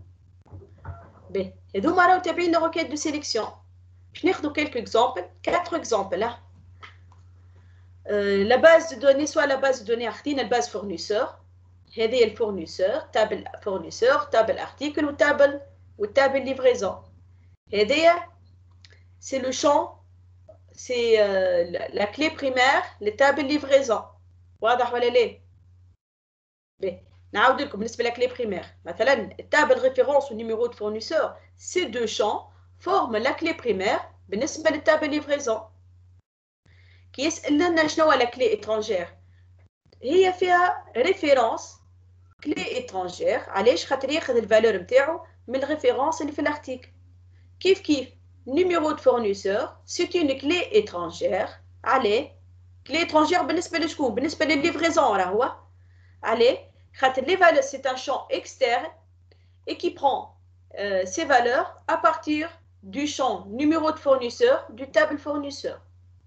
به هذوما راهو تابعين les requêtes de sélection باش ناخذوا quelques exemples quatre exemples là. Euh, la base de données soit la base de données اخذنا الباز fournisseur هذه الفورنيسور تابل fournisseur تابل article و تابل و تابل livraison هذه c'est le champ c'est euh, la, la clé primaire les tables livraison واضح ولا لا؟ باهي نعاود لكم بالنسبه للكلي بريمير مثلا التابل ريفيرونس والنيميرو دو فورنيسور سي دو شون فورم لا كلي بريمير بالنسبه للتابل ليفريزون. كي يسال لنا شنو هو لا كلي اترونجير هي فيها ريفيرونس كلي اترونجير علاش خاطر ياخذ الفالور نتاعو من الريفيرونس اللي في الارتيكل. كيف كيف numéro de fournisseur c'est une clé étrangère allez clé étrangère بالنسبه لشكون بالنسبه للليفريزون راهو allez خاطر les valeurs c'est un champ externe et qui prend euh, ces valeurs à partir du champ numéro de fournisseur du table fournisseur.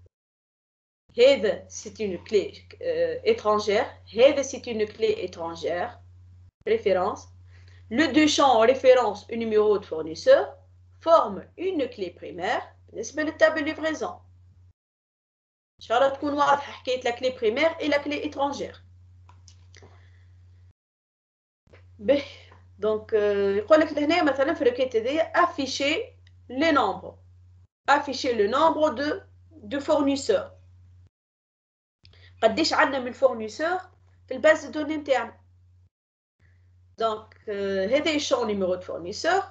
هذا c'est une clé euh, étrangère هذا c'est une clé étrangère référence le deux champs référence et numéro de fournisseur forme une clé primaire بالنسبة للتابل livraison. إن شاء الله تكون واضحة حكاية la clé primaire et la clé étrangère. به دونك يقول لك هنا مثلا في الريكيت هذيا afficher les nombres afficher le nombre de de fournisseurs قديش عندنا من fournisseur في الباز دو دوني نتاعنا. دونك هذا الشون numéro de fournisseur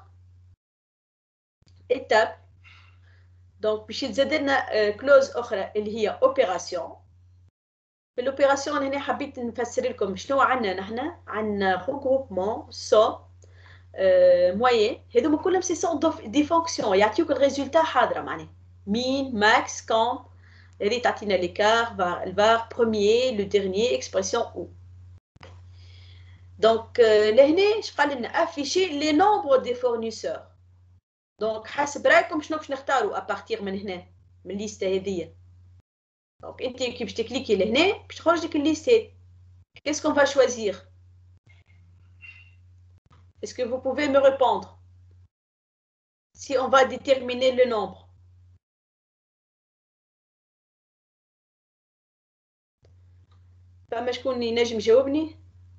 étape. دونك باش يتزاد لنا كلوز اخرى اللي هي اوبيراسيون في l'opération هنا حبيت نفسر لكم شنو عندنا نحن. عندنا regroupement سو موين، هذوما كلهم سي سون دي فونكسيون يعطيوك الريزولتا حاضره معناها مين ماكس كونت. هذه تعطينا ليكار الفار بروميير لو ديرنيير اكسبرسيون او. دونك لهنا اش قال لنا افيشي لي نومبر دي فورنيسور. دونك حسب رايكم شنو باش نختاروا ابارتيغ من هنا من الليسته هذيا. دونك انت كي باش تكليكي لهنا باش تخرج لك الليسته. Qu'est-ce qu'on va choisir? Est-ce que vous pouvez me répondre? Si on va déterminer le nombre. فما شكون ينجم يجاوبني؟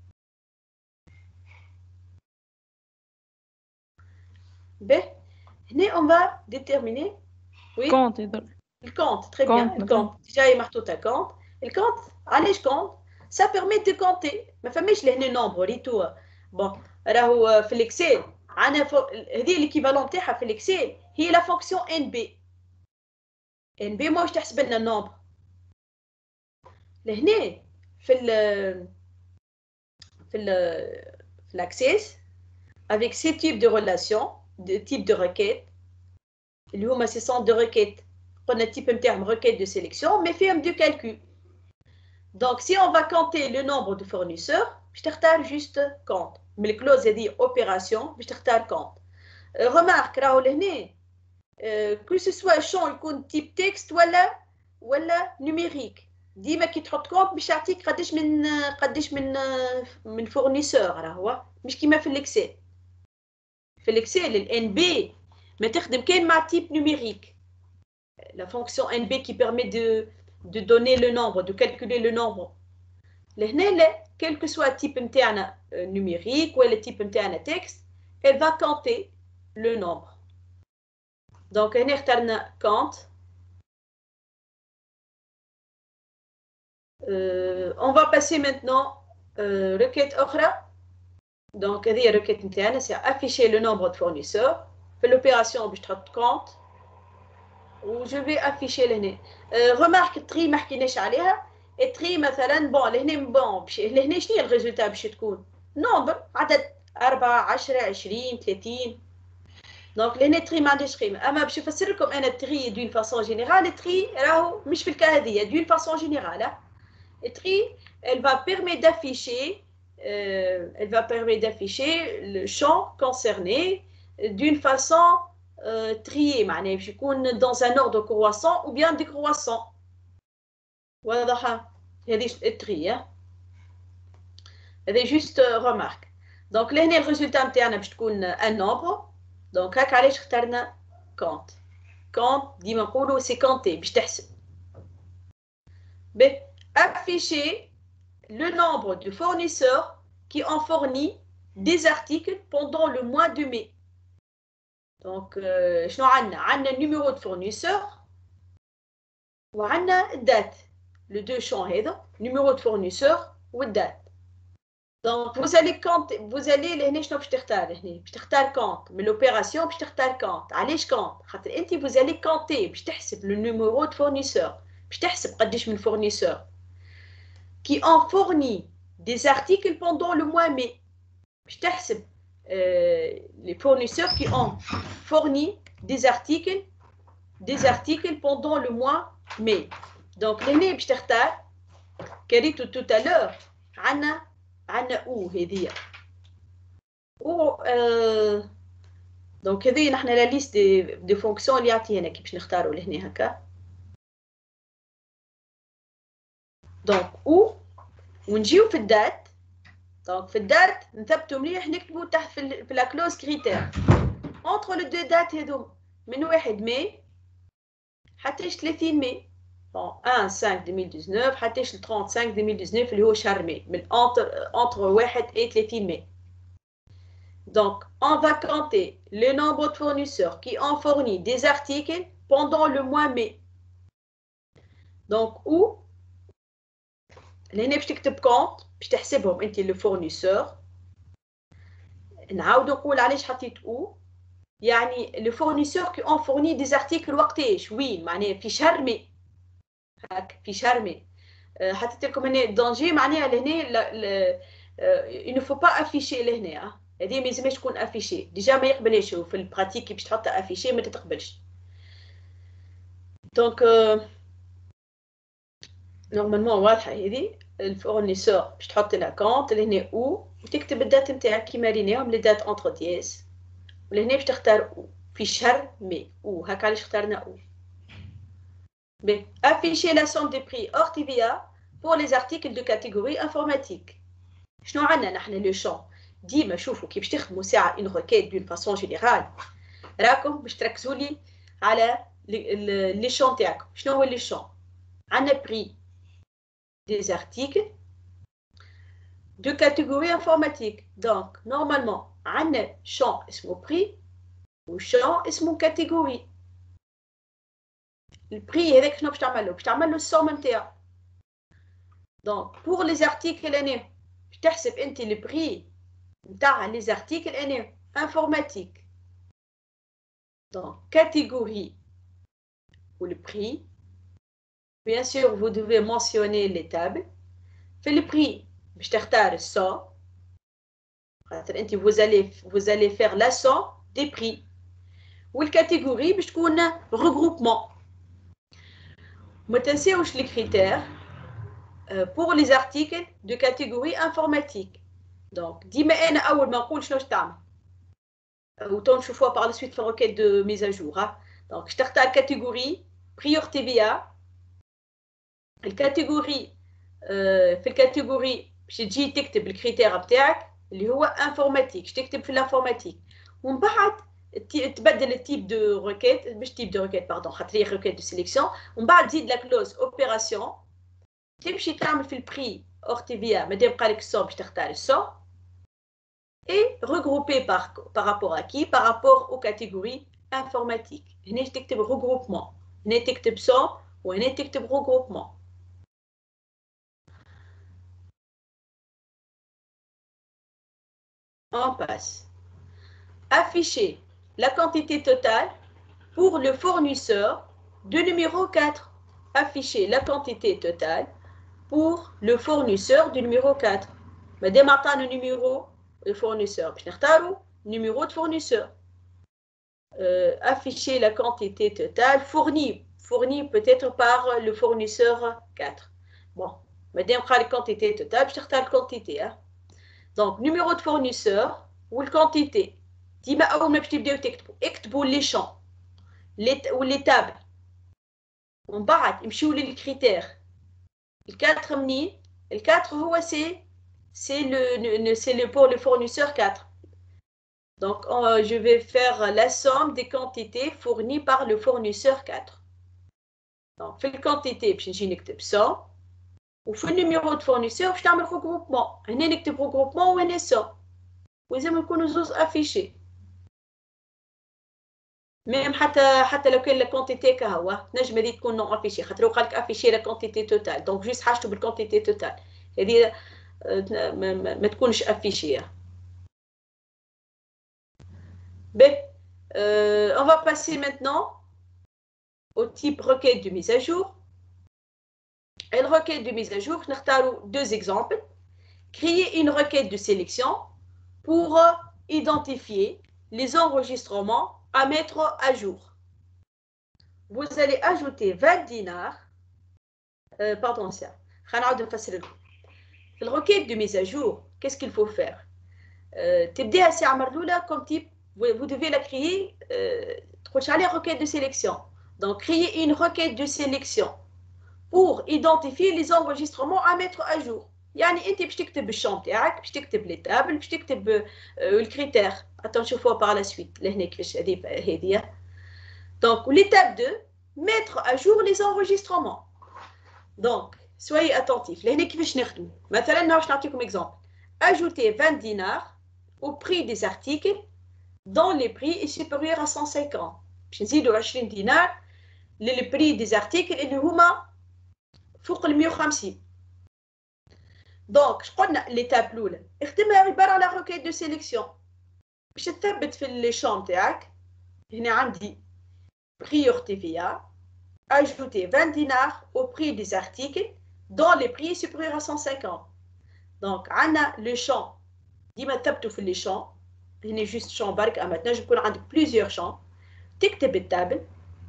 باهي هنا on va déterminer. Oui. كونت يضر. الكونت très bien. الكونت جاي محطوطه كونت. الكونت علاش كونت؟ ça permet de compter. ما فماش لهنا نومبر ريتو. بون راهو في الاكسل عندنا هذه ليكيفالون تاعها في الاكسل هي لا فونكسيون ان بي. ان بي ماهوش تحسب لنا النومبر. لهنا في ال في ال في l'access avec ces types de relations de types de requêtes اللي هما سي سون دو requêtes قلنا التيب نتاعهم requête de sélection mais فيهم du calcul. Donc si on va compter le nombre de fournisseurs باش تختار juste compte. من الكلوز هذه opération باش تختار compte. remarque راهو لهنا كو سو سوا شون يكون تيب تكست ولا ولا نيميريك. ديما كي تحط كونت باش يعطيك قداش من قداش من من فورنيسور. راهو مش كيما في الاكسل. في الاكسل الان بي ما تخدم كان مع تيب نيميريك. لا فونكسيون ان بي كي بيرمي دو دو دوني لو نومبر دو كالكولي لو نومبر. لهنا لا quel que soit type نتاعنا نيميريك ولا type نتاعنا تكست elle va compter le nombre. donc هنا اخترنا compte. Euh, on va passer maintenant euh, requête أخرى. Donc هذه requête نتاعنا c'est afficher le nombre de fournisseurs. في l'opération باش تحط compte و je vais afficher لهنا. euh, remarque تري ما حكيناش عليها. تري مثلا بون لهنا بون لهنا شنو هي الريزولتا باش تكون؟ نومبر عدد أربعة عشرة عشرين ثلاثين. دونك لهنا تري ما عندهاش قيمه. اما باش نفسر لكم انا تري دون فاسون جينيرال. تري راهو مش في الكا هذيا دون فاسون جينيرال. tri, elle va permettre d'afficher, euh, elle va permettre d'afficher le champ concerné d'une façon euh, triée, معناها باش يكون dans un ordre croissant ou bien décroissant. واضحة هذه التري. هذه juste remarque. donc لهنا الريزولتا نتاعنا باش تكون un nombre. donc هاك علاش اخترنا compte. compte ديما نقولوا سي كونتي باش تحسب. ب afficher le nombre de fournisseurs qui ont fourni des articles pendant le mois de mai. Donc, شنو عندنا؟ عندنا numéro de fournisseur وعندنا date. Le deux champs هذا numéro de fournisseur و date. Donc, vous allez compter, vous allez لهنا شنو باش تختار هنا؟ باش تختار compte. من l'opération باش تختار compte. علاش compte؟ خاطر أنت vous allez compter باش تحسب le numéro de fournisseur. باش تحسب قداش من fournisseur qui ont fourni des articles pendant le mois mai. Je t'assure, euh, les fournisseurs qui ont fourni des articles, des articles pendant le mois mai. Donc, l'année je t'aختار, قريتو tout à l'heure, عنا عنا او هذه. او euh, donc هذه نحن la liste des des fonctions اللي يعطينا كي باش نختاروا لهنا هكا. دونك او ونجيو في الدات. دونك في الدات نثبتوا مليح نكتبوا تحت في, في لاكلوز كريتير اونتر لو دو دات هذوما من واحد ماي حتىش ثلاثين ماي. بون واحد خمسة ألفين وتسعطاش حتىش خمسة وثلاثين ألفين وتسعطاش اللي هو شهر ماي من اونتر اونتر واحد و ثلاثين ماي. دونك on va compter le nombre de fournisseurs qui ont fourni des articles pendant le mois mai. donc où لهنا باش تكتب كونت باش تحسبهم انت لو فورنيسور. نعاود نقول علاش حطيت او. يعني لو فورنيسور كي اون فورني دي زارتيكل وقتاش وين معناها في شهر مي. هاك في شهر مي. حطيت لكم هنا دونجي معناها لهنا il ne faut pas afficher لهنا هذه ما لازمش تكون افيشي ديجا ما يقبلش في البراتيك كي باش تحط افيشي ما تتقبلش دونك نورمالمون واضحه هذه الفورنيسور باش تحط لها كونت لهنا او وتكتب الدات نتاعك كيما ريناهم لي دات اونتر ديز ولهنا باش تختار او في شهر مي او هكا علاش اخترنا او بي afficher la somme des prix hors T V A pour les articles de catégorie informatique. شنو عندنا نحن لو شون ديما شوفوا كي باش تخدموا ساعه اون ريكيت دون فاسون جينيرال راكم باش تركزوا لي على لي شون تاعكم. شنو هو لي شون؟ عندنا بري des articles de catégorie informatique. Donc normalement عندنا شون اسمه بري وشون اسمه كاتيجوري. البري هذاك شنو باش تعمل له؟ باش تعمل له السوم نتاعو. دونك بور لي زارتيكل اني باش تحسب انت البري نتاع لي زارتيكل اني انفورماتيك. دونك كاتيجوري ou le prix. Bien sûr, vous devez mentionner les tables. في le prix باش تختار السوم. خاطر انت vous allez vous allez faire la somme des prix. والكاتيجوري باش تكون regroupement. ما تنساوش les critères pour les articles de catégorie informatique. Donc ديما انا اول ما نقول شنو باش تعمل وتون نشوفوها par la suite في الركيت de mise à jour. Donc je تختار كاتيجوري prior T V A. الكاتيجوري في الكاتيجوري باش تجي تكتب الكريتير بتاعك اللي هو انفورماتيك باش تكتب في الانفورماتيك ومن بعد تبدل التيب دو ريكيت باش تيب دو ريكيت باردون خاطر هي ريكيت دو سيليكسيون ومن بعد تزيد لا كلوز اوبيراسيون تمشي تعمل في البري اور تي في ا مادام قالك السوم باش تختار السوم اي ريغروبي بار بار رابور ا كي بار رابور او كاتيجوري انفورماتيك. هنا تكتب ريغروبمون هنا تكتب سوم وهنا تكتب ريغروبمون. On passe. Afficher la quantité totale pour le fournisseur de numéro quatre. Afficher la quantité totale pour le fournisseur du numéro quatre. Madame attend le numéro de fournisseur. Numéro de fournisseur. Euh, afficher la quantité totale fournie. Fournie peut-être par le fournisseur quatre. Bon. Madame la quantité totale, je la quantité. Hein. Donc, numéro de fournisseur ou la quantité. ديما أول ما باش تبداو تكتبوا اكتبوا لي شون ولي تابل ومن بعد يمشيو للكريتير. الكاتر منين؟ الكاتر هو سي سي لو سي لو pour le fournisseur quatre. Donc, on, je vais faire la somme des quantités fournies par le fournisseur quatre. Donc, في الكونتيتي باش نجي نكتب somme وفي النيميرو de fournisseur باش تعمل regroupement. هنا نكتب regroupement وهنا somme. ولازم يكونوا زوز افيشي. ميم حتى حتى لو كان لا كونتيتي كهو نجم هذه تكون نون افيشي خاطر قال لك افيشي لا كونتيتي توتال دونك جوست حاجته بالكونتيتي توتال هذه ما, ما, ما تكونش افيشيه. بي euh, on va passer maintenant au type requête de mise à jour. Et la requête de mise à jour, nous avons deux exemples. Créer une requête de sélection pour identifier les enregistrements à mettre à jour. Vous allez ajouter vingt dinars. Euh, pardon, ça. La requête de mise à jour, qu'est-ce qu'il faut faire? Euh, comme type, vous, vous devez la créer, euh, la requête de sélection. Donc, créer une requête de sélection pour identifier les enregistrements à mettre à jour. يعني انت باش تكتب الشون تاعك باش تكتب لي تابل باش تكتب الكريتير اتون نشوفوها باغ لا سويت لهنا كيفاش هذه هذه دونك ليتاب deux mettre à jour les enregistrements. Donc soyez attentifs لهنا كيفاش نخدموا مثلا باش نعطيكم اكزامبل ajouter vingt dinars au prix des articles dont les prix est supérieur à cent cinquante باش نزيدوا عشرين دينار للبري دي زارتيكل اللي هما فوق ال مية وخمسين. دونك قلنا ليتاب الاولى اخدمها عباره على روكيت دو سيليكسيون باش تثبت في لي شون تاعك. هنا عندي بري اور تي في ا اجوتي vingt dinars au prix des articles dans les prix supérieurs à cent cinquante. Donc عندنا le champ ديما تثبتوا في les champs هنا juste champ برك اما تنجم يكون عندك plusieurs champs تكتب التابل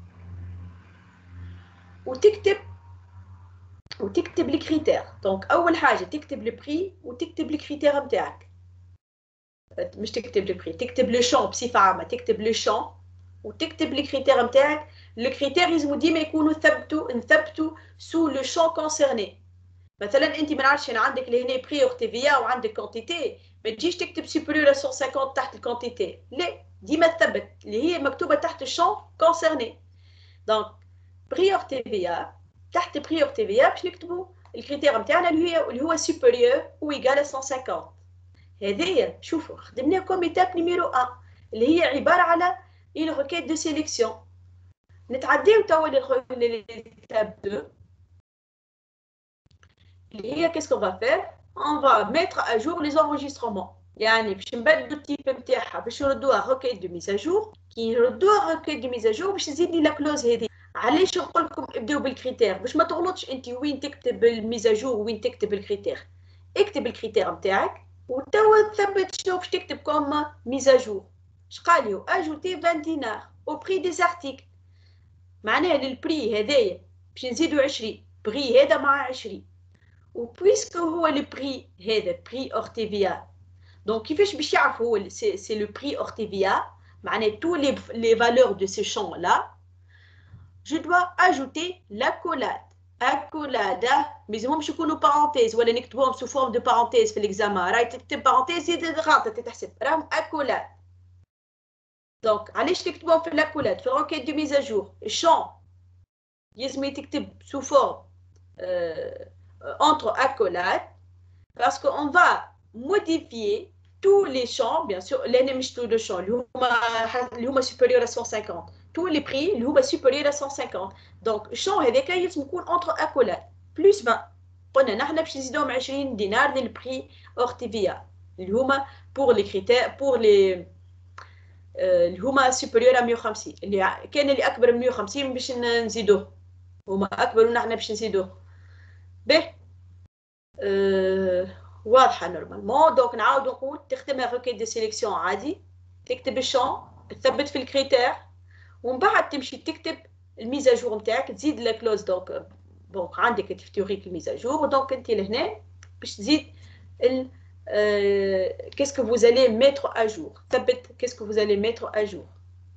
وتكتب وتكتب لي كريتير. دونك اول حاجه تكتب لي بري وتكتب لي كريتير نتاعك، مش تكتب لي بري، تكتب لو شون بصفه عامه، تكتب لو شون وتكتب لي كريتير نتاعك. لو كريتير لازم ديما يكونوا ثبتوا نثبتوا سو لو شون كونسيرني. مثلا انت ما نعرفش انا عندك لهنا بري اور تي في او عندك كونتيتي، ما تجيش تكتب سوبيريور ل مية وخمسين تحت الكونتيتي، لا ديما تثبت اللي هي مكتوبه تحت الشون كونسيرني. دونك بري اور تي في او تحت بري اور تي في او باش نكتبوا الكريتير نتاعنا اللي هي اللي هو سوبيريور او ايغال مية وخمسين. هذه شوفوا خدمناها كوم ايتاب نيميرو واحد اللي هي عباره على une requête de sélection. نتعديو توا للتاب deux اللي هي qu'est-ce qu'on va faire? On va mettre à jour les enregistrements. يعني باش نبدلوا التيب نتاعها باش نردوها requête de mise à jour. كي نردوها requête de mise à jour باش نزيد لي لا كلوز هذه. علاش نقول لكم ابداو بالكريتير؟ باش ما تغلطش انت وين تكتب الميز اجور وين تكتب الكريتير. اكتب الكريتير نتاعك وتوا تثبت شنو باش تكتب كوم ميز اجور. اش قال لي اجوتي عشرين دينار او بري دي زارتيكل، معناها للبري هذايا باش نزيدو عشرين، بري هذا مع عشرين، وبويسكو هو البري هذا بري اور تي في ا. دونك كيفاش باش يعرف هو سي سي لو بري اور تي في ا، معناها تو لي لي فالور دو سي شون لا. Je dois ajouter l'accolade. Accolade, mais ils vont me يكونوا parenthèse ولا نكتبوهم sous forme de parenthèse في l'examen. راهي تكتب parenthèse غلطة تتحسب، راهم accolade. Donc علاش تكتبوهم في l'accolade في الrequête de mise à jour؟ الشون لازم تكتب sous forme euh, entre accolade parce qu'on va modifier tous les champs, bien sûr, لأن مش tous les champs اللي هما اللي هما supérieur à cent cinquante. tous les prix اللي هما supérieur à cent cinquante. donc الشون هذاك لازم يكون entre accolade plus عشرين. قلنا نحن باش نزيدوهم عشرين دينار للبري اور تي في ا اللي هما pour les critères pour les اللي هما supérieur à مية وخمسين. اللي كان اللي اكبر من مية وخمسين باش نزيدوه، هما اكبر ونحن باش نزيدوه. باهي أه... واضحه نورمالمون. دونك نعاودو نقول تخدمها روكيت دي سيليكسيون عادي، تكتب الشون تثبت في الكريتير ومن بعد تمشي تكتب الميزاجور نتاعك تزيد لا كلوز. دونك دونك عندك توريك الميزاجور دونك انت لهنا باش تزيد ال qu'est-ce que vous allez mettre à jour. ثبت qu'est-ce que vous allez mettre à jour.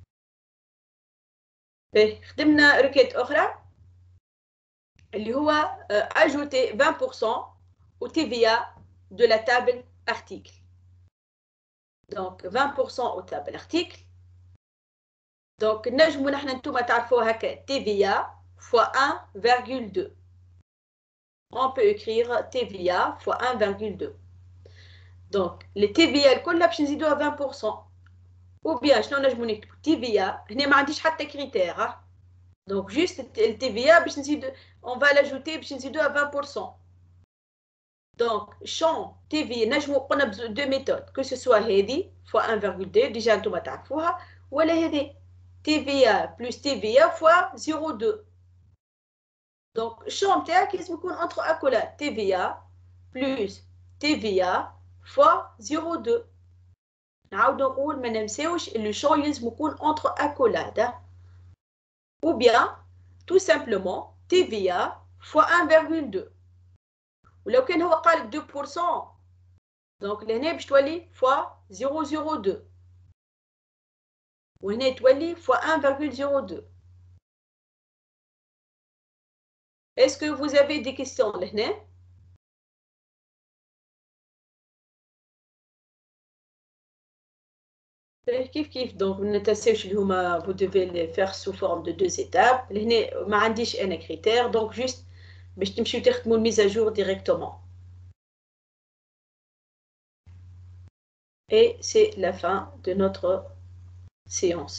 باهي خدمنا روكيت اخرى اللي هو ajouter vingt pour cent au T V A de la table article. Donc vingt pour cent au table article. Donc نجمو نحن نتوما تعرفوها هكا T V A fois un virgule deux. On peut écrire T V A fois un virgule deux. Donc les T V A الكل باش نزيدوها vingt pour cent. ou bien شنو نجمو نكتبو T V A هنا ما عنديش حتى كريتير. Donc juste le T V A باش نزيد on va l'ajouter باش نزيدوها vingt pour cent. Donc champ T V A نجمو قلنا deux méthodes que ce soit هذه fois un virgule deux déjà نتوما تعرفوها ولا هذه T V A plus T V A fois zéro virgule deux. Donc champ نتاعك لازم يكون entre accolade T V A plus T V A fois zéro virgule deux. نعاود نقول ما ننساوش le champ لازم يكون entre accolade ou bien tout simplement T V A fois un virgule deux. ولو كان هو قال deux pour cent donc لهنا باش تولي fois zéro virgule zéro deux وهنا تولي fois un virgule zéro deux. Est-ce que vous avez des questions لهنا؟ كيف كيف دونك ما نتنساوش اللي هما vous devez les faire sous forme de deux étapes. لهنا ما عنديش انا كريتير دونك جوست باش تمشيو تخدموا الميز اجور directement. Et c'est la fin de notre séance.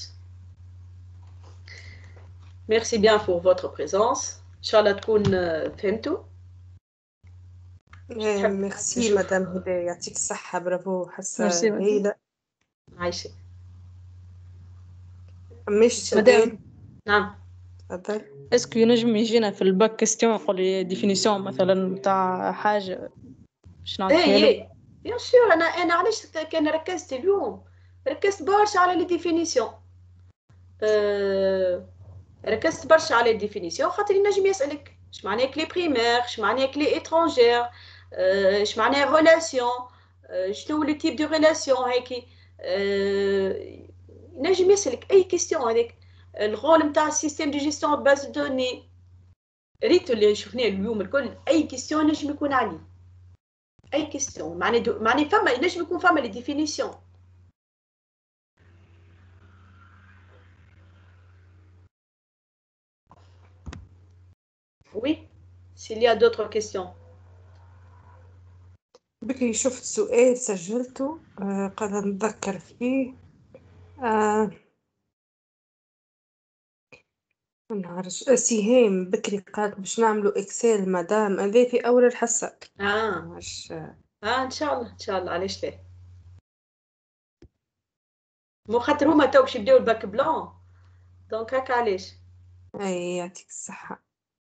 Merci bien pour votre présence. إن شاء الله تكون فهمتوا. ميرسي مدام هدى يعطيك الصحة برافو حاسة هايلة. عايشة. مش سؤال. نعم. تفضل. اسكو ينجم يجينا في الباك كيستيون يقول لي ديفينيسيون مثلا تاع حاجة باش نعطيها اي له؟ اي بيان سور. انا انا علاش كان ركزت اليوم، ركزت برشا على لي ديفينيسيون. أه... ركزت برشا على الديفينيسيون خاطر ينجم يسألك اش معناها كلي بريمير، اش معناها كلي اترونجير، اش معناها ريلاسيون، شنو لو تيب دو ريلاسيون هيك. أه... ينجم يسألك اي كيستيون هذيك. الرول نتاع السيستيم دو جيستيون باز دوني، ريتو اللي شفناه اليوم الكل اي كيستيون نجم يكون عليه. اي كيستيون معناها دو... معناها فما نجم يكون فما لي ديفينيسيون. Oui, s'il y a d'autres questions. بكري شفت سؤال سجلته آه قاعدة نتذكر فيه. آه منعرفش. سهام بكري قالت باش نعملوا اكسل مدام هذا في اول الحصة. اه مش اه ان شاء الله ان شاء الله. علاش لا؟ مو خاطر هما تو باش يبداو الباك بلون، دونك هكا علاش. اي يعطيك الصحة.